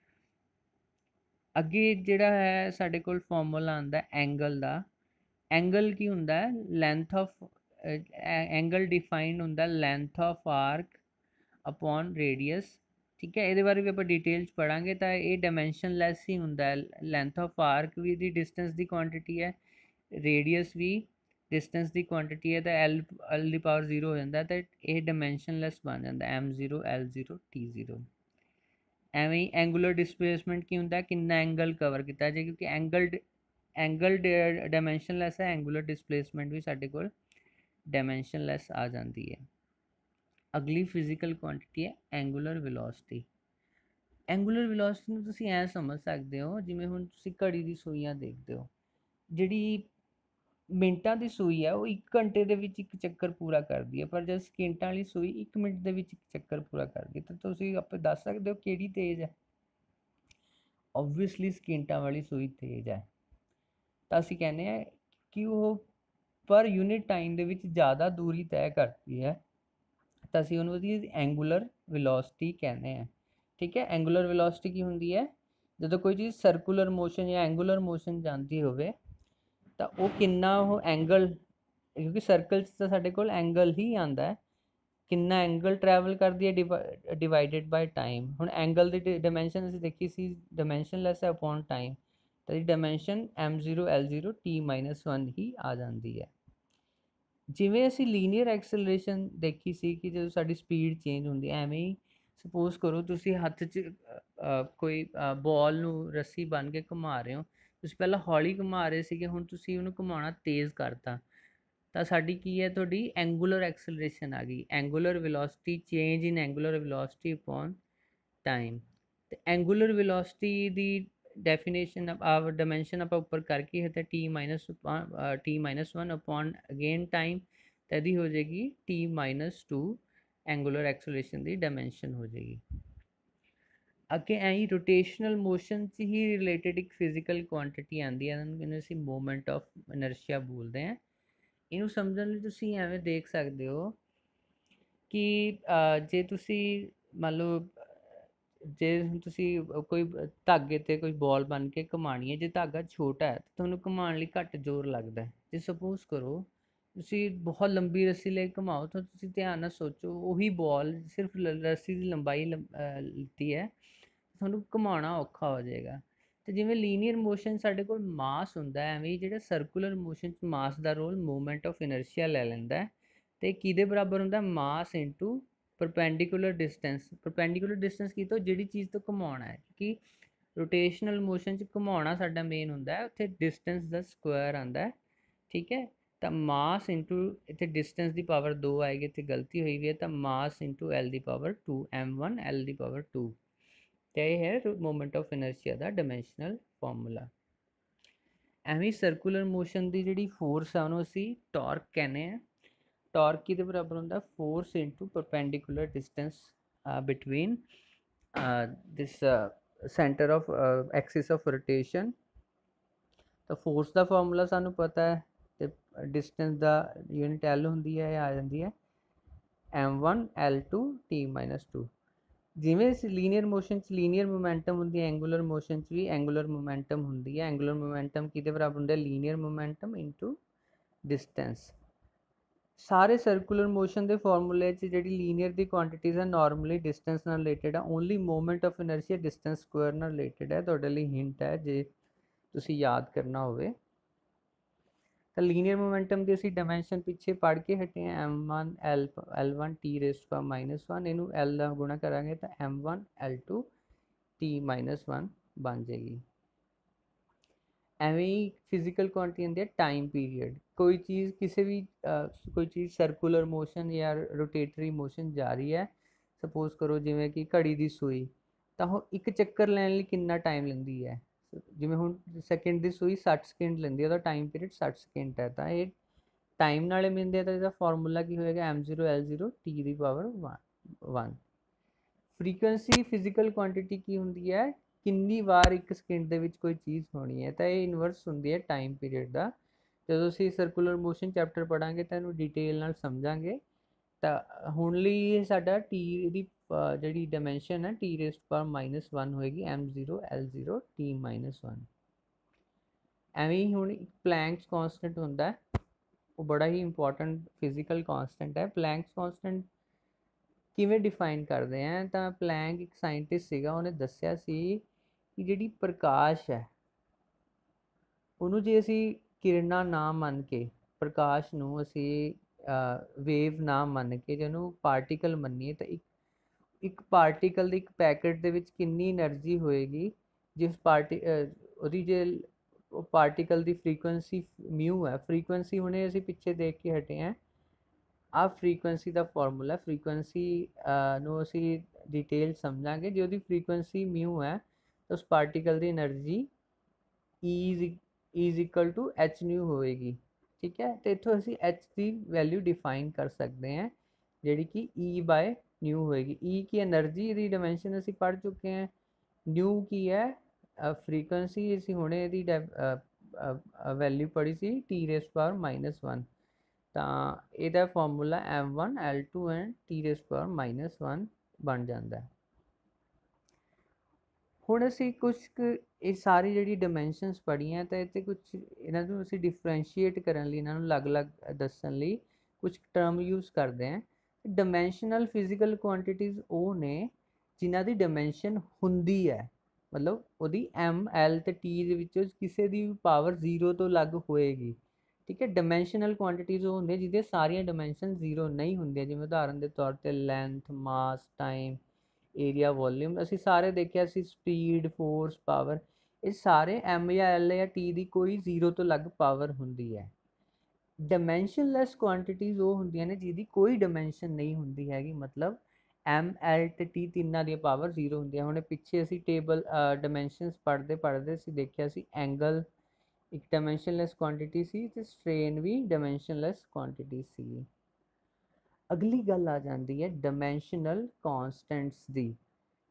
ਅੱਗੇ ਜਿਹੜਾ ਹੈ ਸਾਡੇ ਕੋਲ ਫਾਰਮੂਲਾ ਆਉਂਦਾ ਐਂਗਲ ਦਾ। ਐਂਗਲ ਕੀ ਹੁੰਦਾ ਹੈ, ਲੈਂਥ ਆਫ ਐਂਗਲ ਡਿਫਾਈਨਡ ਹੁੰਦਾ length of arc upon radius, ਠੀਕ ਹੈ। ਇਹਦੇ ਬਾਰੇ ਵੀ ਆਪਾਂ ਡਿਟੇਲ 'ਚ ਪੜ੍ਹਾਂਗੇ। ਤਾਂ ਇਹ ਡਾਇਮੈਂਸ਼ਨਲੈਸ ਹੀ ਹੁੰਦਾ ਹੈ, ਲੈਂਥ ਆਫ ਆਰਕ ਵੀ ਦੀ ਡਿਸਟੈਂਸ ਦੀ ਕੁਆਂਟੀਟੀ ਹੈ, ਰੇਡੀਅਸ ਵੀ डिस्टेंस की क्वांटिटी है, तो एल एल की पावर जीरो हो जाता है, तो यह डायमेंशनलैस बन जाता है M zero L zero T zero. एवं ही एंगुलर डिसप्लेसमेंट की होंगे कितना एंगल कवर किया जाए, क्योंकि एंगल एंगल डायमेंशनलैस है, एंगुलर डिसप्लेसमेंट भी साढ़े को डायमेंशनलैस आ जाती है। अगली फिजिकल क्वांटिटी है एंगुलर वेलोसिटी। एंगुलर वेलोसिटी में तुम ऐ समझ सकते हो जिमें हुण तुसीं घड़ी की सूइयां देखते हो, जिहड़ी ਮਿੰਟਾਂ ਦੀ ਸੂਈ ਹੈ ਉਹ ਇੱਕ ਘੰਟੇ ਦੇ ਵਿੱਚ ਇੱਕ ਚੱਕਰ ਪੂਰਾ ਕਰਦੀ ਹੈ, ਪਰ ਜਦ ਸਕਿੰਟਾਂ ਵਾਲੀ ਸੂਈ ਇੱਕ ਮਿੰਟ ਦੇ ਵਿੱਚ ਇੱਕ ਚੱਕਰ ਪੂਰਾ ਕਰਦੀ ਹੈ। ਤਾਂ ਤੁਸੀਂ ਆਪੇ ਦੱਸ ਸਕਦੇ ਹੋ ਕਿਹੜੀ ਤੇਜ਼ ਹੈ। ਓਬਵੀਅਸਲੀ ਸਕਿੰਟਾਂ ਵਾਲੀ ਸੂਈ ਤੇਜ਼ ਹੈ। ਤਾਂ ਅਸੀਂ ਕਹਿੰਦੇ ਹਾਂ ਕਿ ਉਹ ਪਰ ਯੂਨਿਟ ਟਾਈਮ ਦੇ ਵਿੱਚ ਜ਼ਿਆਦਾ ਦੂਰੀ ਤੈਅ ਕਰਦੀ ਹੈ, ਤਾਂ ਅਸੀਂ ਉਹਨੂੰ ਉਹਦੀ ਐਂਗੂਲਰ ਵੈਲੋਸਿਟੀ ਕਹਿੰਦੇ ਹਾਂ, ਠੀਕ ਹੈ। ਐਂਗੂਲਰ ਵੈਲੋਸਿਟੀ ਕੀ ਹੁੰਦੀ ਹੈ, ਜਦੋਂ ਕੋਈ ਚੀਜ਼ ਸਰਕੂਲਰ ਮੋਸ਼ਨ ਜਾਂ ਐਂਗੂਲਰ ਮੋਸ਼ਨ ਜਾਂਦੀ ਹੋਵੇ ਤਾਂ ਉਹ ਕਿੰਨਾ ਉਹ ਐਂਗਲ, ਕਿਉਂਕਿ ਸਰਕਲ 'ਚ ਤਾਂ ਸਾਡੇ ਕੋਲ ਐਂਗਲ ਹੀ ਆਉਂਦਾ ਹੈ, ਕਿੰਨਾ ਐਂਗਲ ਟਰੈਵਲ ਕਰਦੀ ਹੈ ਡਿਵਾ ਡਿਵਾਈਡਡ ਬਾਈ ਟਾਈਮ। ਹੁਣ ਐਂਗਲ ਦੀ ਡਾਇਮੈਂਸ਼ਨ ਅਸੀਂ ਦੇਖੀ ਸੀ ਡਾਇਮੈਂਸ਼ਨਲੈਸ ਹੈ ਅਪੋਨ ਟਾਈਮ, ਤਾਂ ਇਹਦੀ dimension M zero L zero T minus one ਹੀ ਆ ਜਾਂਦੀ ਹੈ। ਜਿਵੇਂ ਅਸੀਂ ਲੀਨੀਅਰ ਐਕਸਲਰੇਸ਼ਨ ਦੇਖੀ ਸੀ ਕਿ ਜਦੋਂ ਸਾਡੀ ਸਪੀਡ ਚੇਂਜ ਹੁੰਦੀ ਹੈ, ਐਵੇਂ ਹੀ ਸਪੋਜ਼ ਕਰੋ ਤੁਸੀਂ ਹੱਥ 'ਚ ਕੋਈ ਬੋਲ ਨੂੰ ਰੱਸੀ ਬੰਨ੍ਹ ਕੇ ਘੁਮਾ ਰਹੇ ਹੋ, ਤੁਸੀਂ ਪਹਿਲਾਂ ਹੌਲੀ ਘੁਮਾ ਰਹੇ ਸੀਗੇ, ਹੁਣ ਤੁਸੀਂ ਉਹਨੂੰ ਘੁਮਾਉਣਾ ਤੇਜ਼ ਕਰਤਾ, ਤਾਂ ਸਾਡੀ ਕੀ ਹੈ, ਤੁਹਾਡੀ ਐਂਗੂਲਰ ਐਕਸਲਰੇਸ਼ਨ ਆ ਗਈ, angular velocity change in angular velocity upon time. ਤੇ ਐਂਗੂਲਰ ਵੈਲੋਸਿਟੀ ਦੀ ਡੈਫੀਨੇਸ਼ਨ ਆਪ ਡਾਇਮੈਂਸ਼ਨ ਆਪਾਂ ਉੱਪਰ ਕਰਕੇ ਹੈ ਤਾਂ T minus T minus one upon again time, ਤਾਂ ਇਹਦੀ ਹੋ ਜਾਏਗੀ T minus two angular acceleration ਦੀ ਡਾਇਮੈਂਸ਼ਨ ਹੋ ਜਾਏਗੀ। ਅੱਗੇ ਐਂ ਹੀ ਰੋਟੇਸ਼ਨਲ ਮੋਸ਼ਨ 'ਚ ਹੀ ਰਿਲੇਟਡ ਇੱਕ ਫਿਜ਼ੀਕਲ ਕੁਆਂਟਿਟੀ ਆਉਂਦੀ ਹੈ, ਇਹਨੂੰ ਅਸੀਂ ਮੂਵਮੈਂਟ ਆਫ ਇਨਰਸ਼ੀਆ ਬੋਲਦੇ ਹਾਂ। ਇਹਨੂੰ ਸਮਝਣ ਲਈ ਤੁਸੀਂ ਐਵੇਂ ਦੇਖ ਸਕਦੇ ਹੋ ਕਿ ਅ, ਜੇ ਤੁਸੀਂ ਮੰਨ ਲਓ ਜੇ ਹੁਣ ਤੁਸੀਂ ਅ, ਕੋਈ ਬ- ਧਾਗੇ ਤੇ ਕੋਈ ਬੋਲ ਬਣ ਕੇ ਘੁਮਾਣੀ ਹੈ, ਜੇ ਧਾਗਾ ਛੋਟਾ ਹੈ ਤਾਂ ਤੁਹਾਨੂੰ ਘੁਮਾਉਣ ਲਈ ਘੱਟ ਜ਼ੋਰ ਲੱਗਦਾ ਹੈ। ਜੇ ਸਪੋਜ਼ ਕਰੋ ਤੁਸੀਂ ਬਹੁਤ ਲੰਬੀ ਰੱਸੀ ਲੈ ਕੇ ਘੁਮਾਓ ਤਾਂ ਤੁਸੀਂ ਧਿਆਨ ਨਾਲ ਸੋਚੋ, ਉਹੀ ਬੋਲ ਸਿਰਫ ਲ- ਰੱਸੀ ਦੀ ਲੰਬਾਈ ਲੰ- ਅਹ ਲਿੱਤੀ ਹੈ, ਤੁਹਾਨੂੰ ਘੁਮਾਉਣਾ ਔਖਾ ਹੋ ਜਾਏਗਾ। ਤੇ ਜਿਵੇਂ ਲੀਨੀਅਰ ਮੋਸ਼ਨ ਸਾਡੇ ਕੋਲ ਮਾਸ ਹੁੰਦਾ ਹੈ, ਐਵੇਂ ਹੀ ਜਿਹੜਾ ਸਰਕੂਲਰ ਮੋਸ਼ਨ 'ਚ ਮਾਸ ਦਾ ਰੋਲ ਮੂਵਮੈਂਟ ਆਫ ਇਨਰਸ਼ੀਆ ਲੈ ਲੈਂਦਾ ਹੈ। ਤੇ ਕਿਹਦੇ ਬਰਾਬਰ ਹੁੰਦਾ? Mass into perpendicular distance. Perpendicular distance ਕੀ ਤੋਂ? ਜਿਹੜੀ ਚੀਜ਼ ਤੋਂ ਘੁਮਾਉਣਾ ਹੈ, ਕਿ ਰੋਟੇਸ਼ਨਲ ਮੋਸ਼ਨ 'ਚ ਘੁਮਾਉਣਾ ਸਾਡਾ ਮੇਨ ਹੁੰਦਾ ਹੈ, ਉੱਥੇ ਡਿਸਟੈਂਸ ਦਾ ਸਕੁਆਇਰ ਆਉਂਦਾ ਹੈ। ਠੀਕ ਹੈ, ਤਾਂ ਮਾਸ ਇਨਟੂ ਇੱਥੇ ਡਿਸਟੈਂਸ ਦੀ ਪਾਵਰ ਦੋ ਆਏਗੀ, ਇੱਥੇ ਗਲਤੀ ਹੋਈ ਵੀ ਹੈ, ਤਾਂ ਮਾਸ ਇਨਟੂ ਐਲ ਦੀ power two, M one L ਦੀ ਪਾਵਰ ਟੂ। ਤੇ ਇਹ ਹੈ ਮੂਵਮੈਂਟ ਆਫ ਇਨਰਸ਼ੀਆ ਦਾ ਡਾਇਮੈਂਸ਼ਨਲ ਫਾਰਮੂਲਾ। ਐਵੇਂ ਸਰਕੂਲਰ ਮੋਸ਼ਨ ਦੀ ਜਿਹੜੀ ਫੋਰਸ ਆ ਉਹਨੂੰ ਅਸੀਂ ਟਾਰਕ ਕਹਿੰਦੇ ਆ। ਟਾਰਕ ਕਿਹਦੇ ਬਰਾਬਰ ਹੁੰਦਾ? Force into perpendicular distance between this centre of axis of rotation. ਤਾਂ ਫੋਰਸ ਦਾ ਫਾਰਮੂਲਾ ਸਾਨੂੰ ਪਤਾ ਹੈ, ਤੇ ਡਿਸਟੈਂਸ ਦਾ ਯੂਨਿਟ ਐਲ ਹੁੰਦੀ ਹੈ, ਇਹ ਆ ਜਾਂਦੀ ਹੈ M one L two T minus two. ਜਿਵੇਂ ਲੀਨੀਅਰ ਮੋਸ਼ਨ 'ਚ ਲੀਨੀਅਰ ਮੋਮੈਂਟਮ ਹੁੰਦੀ ਹੈ, ਐਂਗੂਲਰ ਮੋਸ਼ਨ 'ਚ ਵੀ ਐਂਗੂਲਰ ਮੋਮੈਂਟਮ ਹੁੰਦੀ ਹੈ। ਐਂਗੂਲਰ ਮੋਮੈਂਟਮ ਕਿਹਦੇ ਬਰਾਬਰ ਹੁੰਦਾ? Linear momentum into distance. ਸਾਰੇ ਸਰਕੂਲਰ ਮੋਸ਼ਨ ਦੇ ਫਾਰਮੂਲੇ 'ਚ ਜਿਹੜੀ ਲੀਨੀਅਰ ਦੀ ਕੁਆਂਟੀਟੀਜ਼ ਆ ਨਾਰਮਲੀ ਡਿਸਟੈਂਸ ਨਾਲ ਰਿਲੇਟਡ ਆ। Only movement of inertia distance square ਨਾਲ ਰਿਲੇਟਡ ਹੈ। ਤੁਹਾਡੇ ਲਈ ਹਿੰਟ ਹੈ ਜੇ ਤੁਸੀਂ ਯਾਦ ਕਰਨਾ ਹੋਵੇ ਤਾਂ। ਲੀਨੀਅਰ ਮੋਮੈਂਟਮ ਦੀ ਅਸੀਂ ਡਾਇਮੈਂਸ਼ਨ ਪਿੱਛੇ ਪੜ੍ਹ ਕੇ ਹਟੇ ਹਾਂ, M one L L one T raise to minus one. ਇਹਨੂੰ ਐਲ ਦਾ ਗੁਣਾ ਕਰਾਂਗੇ ਤਾਂ M one L two T minus one ਬਣ ਜਾਏਗੀ। ਐਵੇਂ ਹੀ ਫਿਜ਼ੀਕਲ ਕੁਆਂਟੀਟੀ ਹੁੰਦੀ ਹੈ ਟਾਈਮ ਪੀਰੀਅਡ। ਕੋਈ ਚੀਜ਼ ਕਿਸੇ ਵੀ ਕੋਈ ਚੀਜ਼ ਸਰਕੂਲਰ ਮੋਸ਼ਨ ਜਾਂ ਰੋਟੇਟਰੀ ਮੋਸ਼ਨ ਜਾ ਰਹੀ ਹੈ, ਸਪੋਜ਼ ਕਰੋ ਜਿਵੇਂ ਕਿ ਘੜੀ ਦੀ ਸੂਈ, ਤਾਂ ਉਹ ਇੱਕ ਚੱਕਰ ਲੈਣ ਲਈ ਕਿੰਨਾ ਟਾਈਮ ਲੈਂਦੀ ਹੈ? ਜਿਵੇਂ ਹੁਣ ਸੈਕਿੰਡ ਦੀ ਸੂਈ ਸੱਠ ਸੈਕਿੰਡ ਲੈਂਦੀ ਹੈ, ਉਹਦਾ ਟਾਈਮ ਪੀਰੀਅਡ ਸੱਠ ਸੈਕਿੰਡ ਹੈ। ਤਾਂ ਇਹ ਟਾਈਮ ਨਾਲੇ ਮਿਲਦੇ ਆ, ਤਾਂ ਇਹਦਾ ਫਾਰਮੂਲਾ ਕੀ ਹੋਏਗਾ? M zero L zero T ਦੀ power one. Frequency physical quantity ਕੀ ਹੁੰਦੀ ਹੈ? ਕਿੰਨੀ ਵਾਰ ਇੱਕ ਸਕਿੰਟ ਦੇ ਵਿੱਚ ਕੋਈ ਚੀਜ਼ ਹੋਣੀ ਹੈ, ਤਾਂ ਇਹ ਇਨਵਰਸ ਹੁੰਦੀ ਹੈ ਟਾਈਮ ਪੀਰੀਅਡ ਦਾ। ਜਦੋਂ ਅਸੀਂ ਸਰਕੂਲਰ ਮੋਸ਼ਨ ਚੈਪਟਰ ਪੜਾਂਗੇ ਤਾਂ ਇਹਨੂੰ ਡਿਟੇਲ ਨਾਲ ਸਮਝਾਂਗੇ। ਤਾਂ ਹੁਣ ਲਈ ਇਹ ਸਾਡਾ ਟੀ ਦੀ ਜਿਹੜੀ ਡਾਇਮੈਂਸ਼ਨ ਹੈ T raised power minus one ਹੋਏਗੀ, M zero L zero T minus one. ਐਵੇਂ ਹੀ ਹੁਣ ਇੱਕ ਪਲੈਂਕਸ ਕਾਂਸਟੈਂਟ ਹੁੰਦਾ ਹੈ, ਉਹ ਬੜਾ ਹੀ ਇੰਪੋਰਟੈਂਟ ਫਿਜ਼ੀਕਲ ਕਾਂਸਟੈਂਟ ਹੈ। ਪਲੈਂਕਸ ਕਾਂਸਟੈਂਟ ਕਿਵੇਂ ਡਿਫਾਈਨ ਕਰਦੇ ਆ? ਤਾਂ ਪਲੈਂਕ ਇੱਕ ਸਾਇੰਟਿਸਟ ਸੀਗਾ, ਉਹਨੇ ਦੱਸਿਆ ਸੀ ਕਿ ਜਿਹੜੀ ਪ੍ਰਕਾਸ਼ ਹੈ ਉਹਨੂੰ ਜੇ ਅਸੀਂ ਕਿਰਨਾਂ ਨਾ ਮੰਨ ਕੇ, ਪ੍ਰਕਾਸ਼ ਨੂੰ ਅਸੀਂ ਵੇਵ ਨਾ ਮੰਨ ਕੇ ਜੇ ਉਹਨੂੰ ਪਾਰਟੀਕਲ ਮੰਨੀਏ, ਤਾਂ ਇੱਕ ਇੱਕ ਪਾਰਟੀਕਲ ਦੇ ਇੱਕ ਪੈਕੇਟ ਦੇ ਵਿੱਚ ਕਿੰਨੀ એનર્ਜੀ ਹੋਏਗੀ? ਜਿਸ ਪਾਰਟੀ ਉਹਦੀ ਜੇ ਉਹ ਪਾਰਟੀਕਲ ਦੀ ਫ੍ਰੀਕੁਐਂਸੀ ਮਿਊ ਹੈ, ਫ੍ਰੀਕੁਐਂਸੀ ਹੁਣੇ ਅਸੀਂ ਪਿੱਛੇ ਦੇਖ ਕੇ ਹਟੇ ਹਾਂ, ਆ ਫ੍ਰੀਕੁਐਂਸੀ ਦਾ ਫਾਰਮੂਲਾ। ਫ੍ਰੀਕੁਐਂਸੀ ਨੂੰ ਅਸੀਂ ਡਿਟੇਲ ਸਮਝਾਂਗੇ। ਜੇ ਉਹਦੀ ਫ੍ਰੀਕੁਐਂਸੀ ਮਿਊ ਹੈ ਤਾਂ ਉਸ ਪਾਰਟੀਕਲ ਦੀ energy E is equal to H nu ਹੋਏਗੀ। ਠੀਕ ਹੈ, ਤੇ ਇੱਥੋਂ ਅਸੀਂ ਐਚ ਦੀ ਵੈਲਿਊ ਡਿਫਾਈਨ ਕਰ ਸਕਦੇ ਹਾਂ, ਜਿਹੜੀ ਕਿ E ਬਾਏ ਨਿਊ ਹੋਏਗੀ। E ਕੀ એનર્ਜੀ ਦੀ ਡਾਇਮੈਂਸ਼ਨ ਅਸੀਂ ਪੜ੍ਹ ਚੁੱਕੇ ਹਾਂ। ਨਿਊ ਕੀ ਹੈ? ਫ੍ਰੀਕੁਐਂਸੀ। ਅਸੀਂ ਹੁਣੇ ਇਹਦੀ ਵੈਲਿਊ ਪੜ੍ਹੀ ਸੀ T raise power minus one. ਤਾਂ ਇਹਦਾ formula M one L two and T raise power minus one ਬਣ ਜਾਂਦਾ ਹੈ। ਹੁਣ ਅਸੀਂ ਕੁਝ ਕੁ ਇਹ ਸਾਰੀ ਜਿਹੜੀ ਡਾਇਮੈਂਸ਼ਨਸ ਪੜ੍ਹੀਆਂ, ਤਾਂ ਇੱਥੇ ਕੁਝ ਇਹਨਾਂ ਨੂੰ ਅਸੀਂ ਡਿਫਰੈਂਸ਼ੀਏਟ ਕਰਨ ਲਈ, ਇਹਨਾਂ ਨੂੰ ਅਲੱਗ-ਅਲੱਗ ਦੱਸਣ ਲਈ ਕੁਝ ਟਰਮ ਯੂਜ਼ ਕਰਦੇ ਹਾਂ। ਡਾਇਮੈਂਸ਼ਨਲ ਫਿਜ਼ੀਕਲ ਕੁਆਂਟੀਟੀਜ਼ ਉਹ ਨੇ ਜਿਨ੍ਹਾਂ ਦੀ ਡਾਇਮੈਂਸ਼ਨ ਹੁੰਦੀ ਹੈ, ਮਤਲਬ ਉਹਦੀ ਐਮ ਐਲ ਤੇ ਟੀ ਦੇ ਵਿੱਚੋਂ ਕਿਸੇ ਦੀ ਵੀ ਪਾਵਰ ਜ਼ੀਰੋ ਤੋਂ ਅਲੱਗ ਹੋਏਗੀ। ਠੀਕ ਹੈ, ਡਾਇਮੈਂਸ਼ਨਲ ਕੁਆਂਟੀਟੀਜ਼ ਉਹ ਹੁੰਦੀਆਂ ਜਿਹਦੇ ਸਾਰੀਆਂ ਡਾਇਮੈਂਸ਼ਨ ਜ਼ੀਰੋ ਨਹੀਂ ਹੁੰਦੀਆਂ। ਜਿਵੇਂ ਉਦਾਹਰਨ ਦੇ ਤੌਰ ਤੇ length, mass, time, area, volume. ਅਸੀਂ ਸਾਰੇ ਦੇਖਿਆ ਸੀ ਸਪੀਡ, ਫੋਰਸ, ਪਾਵਰ, ਇਹ ਸਾਰੇ ਐਮ ਜਾਂ ਐਲ ਜਾਂ ਟੀ ਦੀ ਕੋਈ ਜ਼ੀਰੋ ਤੋਂ ਅਲੱਗ ਪਾਵਰ ਹੁੰਦੀ ਹੈ। ਡਾਇਮੈਂਸ਼ਨਲੈਸ ਕੁਆਂਟੀਟੀਜ਼ ਉਹ ਹੁੰਦੀਆਂ ਨੇ ਜਿਹਦੀ ਕੋਈ ਡਾਇਮੈਂਸ਼ਨ ਨਹੀਂ ਹੁੰਦੀ ਹੈਗੀ, ਮਤਲਬ ਐਮ ਐਲ ਤੇ ਟੀ ਤਿੰਨਾਂ ਦੀ ਪਾਵਰ ਜ਼ੀਰੋ ਹੁੰਦੀ ਹੈ। ਹੁਣ ਪਿੱਛੇ ਅਸੀਂ ਟੇਬਲ ਡਾਇਮੈਂਸ਼ਨਸ ਪੜ੍ਹਦੇ ਪੜ੍ਹਦੇ ਅਸੀਂ ਦੇਖਿਆ ਸੀ ਐਂਗਲ ਇੱਕ ਡਾਇਮੈਂਸ਼ਨਲੈਸ ਕੁਆਂਟਿਟੀ ਸੀ ਤੇ ਸਟ੍ਰੇਨ ਵੀ ਡਾਇਮੈਂਸ਼ਨਲੈਸ ਕੁਆਂਟਿਟੀ ਸੀ। ਅਗਲੀ ਗੱਲ ਆ ਜਾਂਦੀ ਹੈ ਡਾਇਮੈਂਸ਼ਨਲ ਕਾਂਸਟੈਂਟਸ ਦੀ।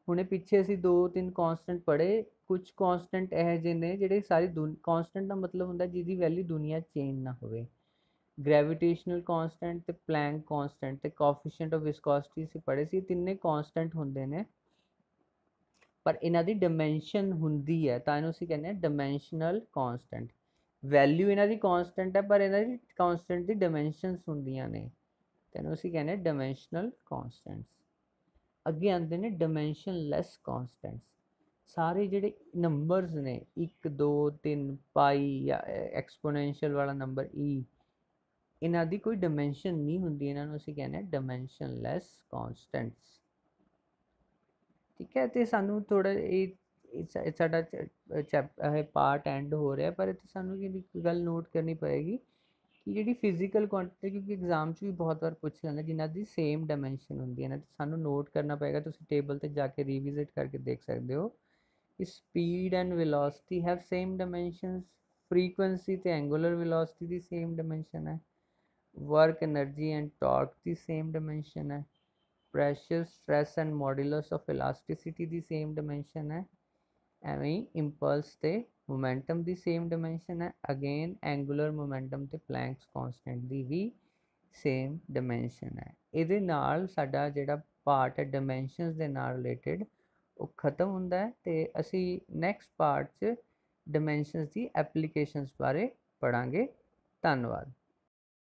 ਹੁਣੇ ਪਿੱਛੇ ਅਸੀਂ ਦੋ ਤਿੰਨ ਕੌਂਸਟੈਂਟ ਪੜ੍ਹੇ, ਕੁਝ ਕੌਂਸਟੈਂਟ ਇਹੋ ਜਿਹੇ ਨੇ ਜਿਹੜੇ ਸਾਰੀ ਦੁਨ ਕੌਂਸਟੈਂਟ ਦਾ ਮਤਲਬ ਹੁੰਦਾ ਜਿਹਦੀ ਵੈਲਿਊ ਦੁਨੀਆ ਚੇਂਜ ਨਾ ਹੋਵੇ। ਗ੍ਰੈਵੀਟੇਸ਼ਨਲ ਕੌਂਸਟੈਂਟ ਤੇ ਪਲੈਂਕ ਕੌਂਸਟੈਂਟ ਤੇ ਕੋਐਫੀਸ਼ੀਐਂਟ ਆਫ ਵਿਸਕੋਸਿਟੀ ਅਸੀਂ ਪੜ੍ਹੇ ਸੀ, ਤਿੰਨੇ ਕੌਂਸਟੈਂਟ ਹੁੰਦੇ ਨੇ ਪਰ ਇਹਨਾਂ ਦੀ ਡਾਇਮੈਂਸ਼ਨ ਹੁੰਦੀ ਹੈ, ਤਾਂ ਇਹਨੂੰ ਅਸੀਂ ਕਹਿੰਦੇ ਹਾਂ ਡਾਇਮੈਂਸ਼ਨਲ ਕੌਂਸਟੈਂਟ। ਵੈਲਿਊ ਇਹਨਾਂ ਦੀ ਕੌਂਸਟੈਂਟ ਹੈ ਪਰ ਇਹਨਾਂ ਦੀ ਕੌਂਸਟੈਂਟ ਦੀ ਡਾਇਮੈਂਸ਼ਨਸ ਹੁੰਦੀਆਂ ਨੇ, ਤੈਨੂੰ ਅਸੀਂ ਕਹਿੰਦੇ ਹਾਂ ਡਾਇਮੈਂਸ਼ਨਲ ਕੌਂਸਟੈਂਟਸ। ਅੱਗੇ ਆਉਂਦੇ ਨੇ ਡਾਇਮੈਂਸ਼ਨਲੈਸ ਕੌਂਸਟੈਂਟਸ। ਸਾਰੇ ਜਿਹੜੇ ਨੰਬਰਸ ਨੇ ਇੱਕ ਦੋ ਤਿੰਨ ਪਾਈ ਜਾਂ ਐਕਸਪੋਨੈਂਸ਼ੀਅਲ ਵਾਲਾ ਨੰਬਰ ਈ, ਇਹਨਾਂ ਦੀ ਕੋਈ ਡਾਇਮੈਂਸ਼ਨ ਨਹੀਂ ਹੁੰਦੀ, ਇਹਨਾਂ ਨੂੰ ਅਸੀਂ ਕਹਿੰਦੇ ਹਾਂ ਡਾਇਮੈਂਸ਼ਨਲੈਸ ਕੌਂਸਟੈਂਟਸ। ਠੀਕ ਹੈ, ਤੇ ਸਾਨੂੰ ਥੋੜਾ ਇਹ ਸਾਡਾ ਚੈਪ ਪਾਰਟ ਐਂਡ ਹੋ ਰਿਹਾ, ਪਰ ਇੱਥੇ ਸਾਨੂੰ ਇੱਕ ਗੱਲ ਨੋਟ ਕਰਨੀ ਪਏਗੀ ਕਿ ਜਿਹੜੀ ਫਿਜ਼ੀਕਲ ਕੁਆਂਟੀਟੀ, ਕਿਉਂਕਿ ਐਗਜ਼ਾਮ 'ਚ ਵੀ ਬਹੁਤ ਵਾਰ ਪੁੱਛ ਲੈਂਦਾ ਜਿਨ੍ਹਾਂ ਦੀ ਸੇਮ ਡਾਇਮੈਂਸ਼ਨ ਹੁੰਦੀ ਹੈ ਨਾ, ਸਾਨੂੰ ਨੋਟ ਕਰਨਾ ਪਏਗਾ। ਤੁਸੀਂ ਟੇਬਲ 'ਤੇ ਜਾ ਕੇ ਰੀਵਿਜ਼ਿਟ ਕਰਕੇ ਦੇਖ ਸਕਦੇ ਹੋ ਕਿ speed and velocity have same dimensions, frequency ਤੇ ਐਂਗੂਲਰ ਵੈਲੋਸਿਟੀ ਦੀ ਸੇਮ ਡਾਇਮੈਂਸ਼ਨ ਹੈ, ਵਰਕ ਐਨਰਜੀ ਐਂਡ ਟਾਰਕ ਦੀ ਸੇਮ ਡਾਇਮੈਂਸ਼ਨ ਹੈ, pressure stress and modulus of elasticity ਦੀ ਸੇਮ ਡਾਇਮੈਂਸ਼ਨ ਹੈ, ਐਵੇਂ ਹੀ ਇੰਪਲਸ ਤੇ ਮੋਮੈਂਟਮ ਦੀ ਸੇਮ ਡਾਇਮੈਂਸ਼ਨ ਹੈ। ਅਗੇਨ ਐਂਗੂਲਰ ਮੋਮੈਂਟਮ ਤੇ ਪਲੈਂਕਸ ਕੌਂਸਟੈਂਟ ਦੀ ਵੀ ਸੇਮ ਡਾਇਮੈਂਸ਼ਨ ਹੈ। ਇਹਦੇ ਨਾਲ ਸਾਡਾ ਜਿਹੜਾ ਪਾਰਟ ਹੈ ਡਾਇਮੈਂਸ਼ਨਸ ਦੇ ਨਾਲ ਰਿਲੇਟਡ ਉਹ ਖਤਮ ਹੁੰਦਾ ਹੈ, ਤੇ ਅਸੀਂ ਨੈਕਸਟ ਪਾਰਟ 'ਚ ਡਾਇਮੈਂਸ਼ਨਸ ਦੀ ਐਪਲੀਕੇਸ਼ਨਸ ਬਾਰੇ ਪੜ੍ਹਾਂਗੇ। ਧੰਨਵਾਦ।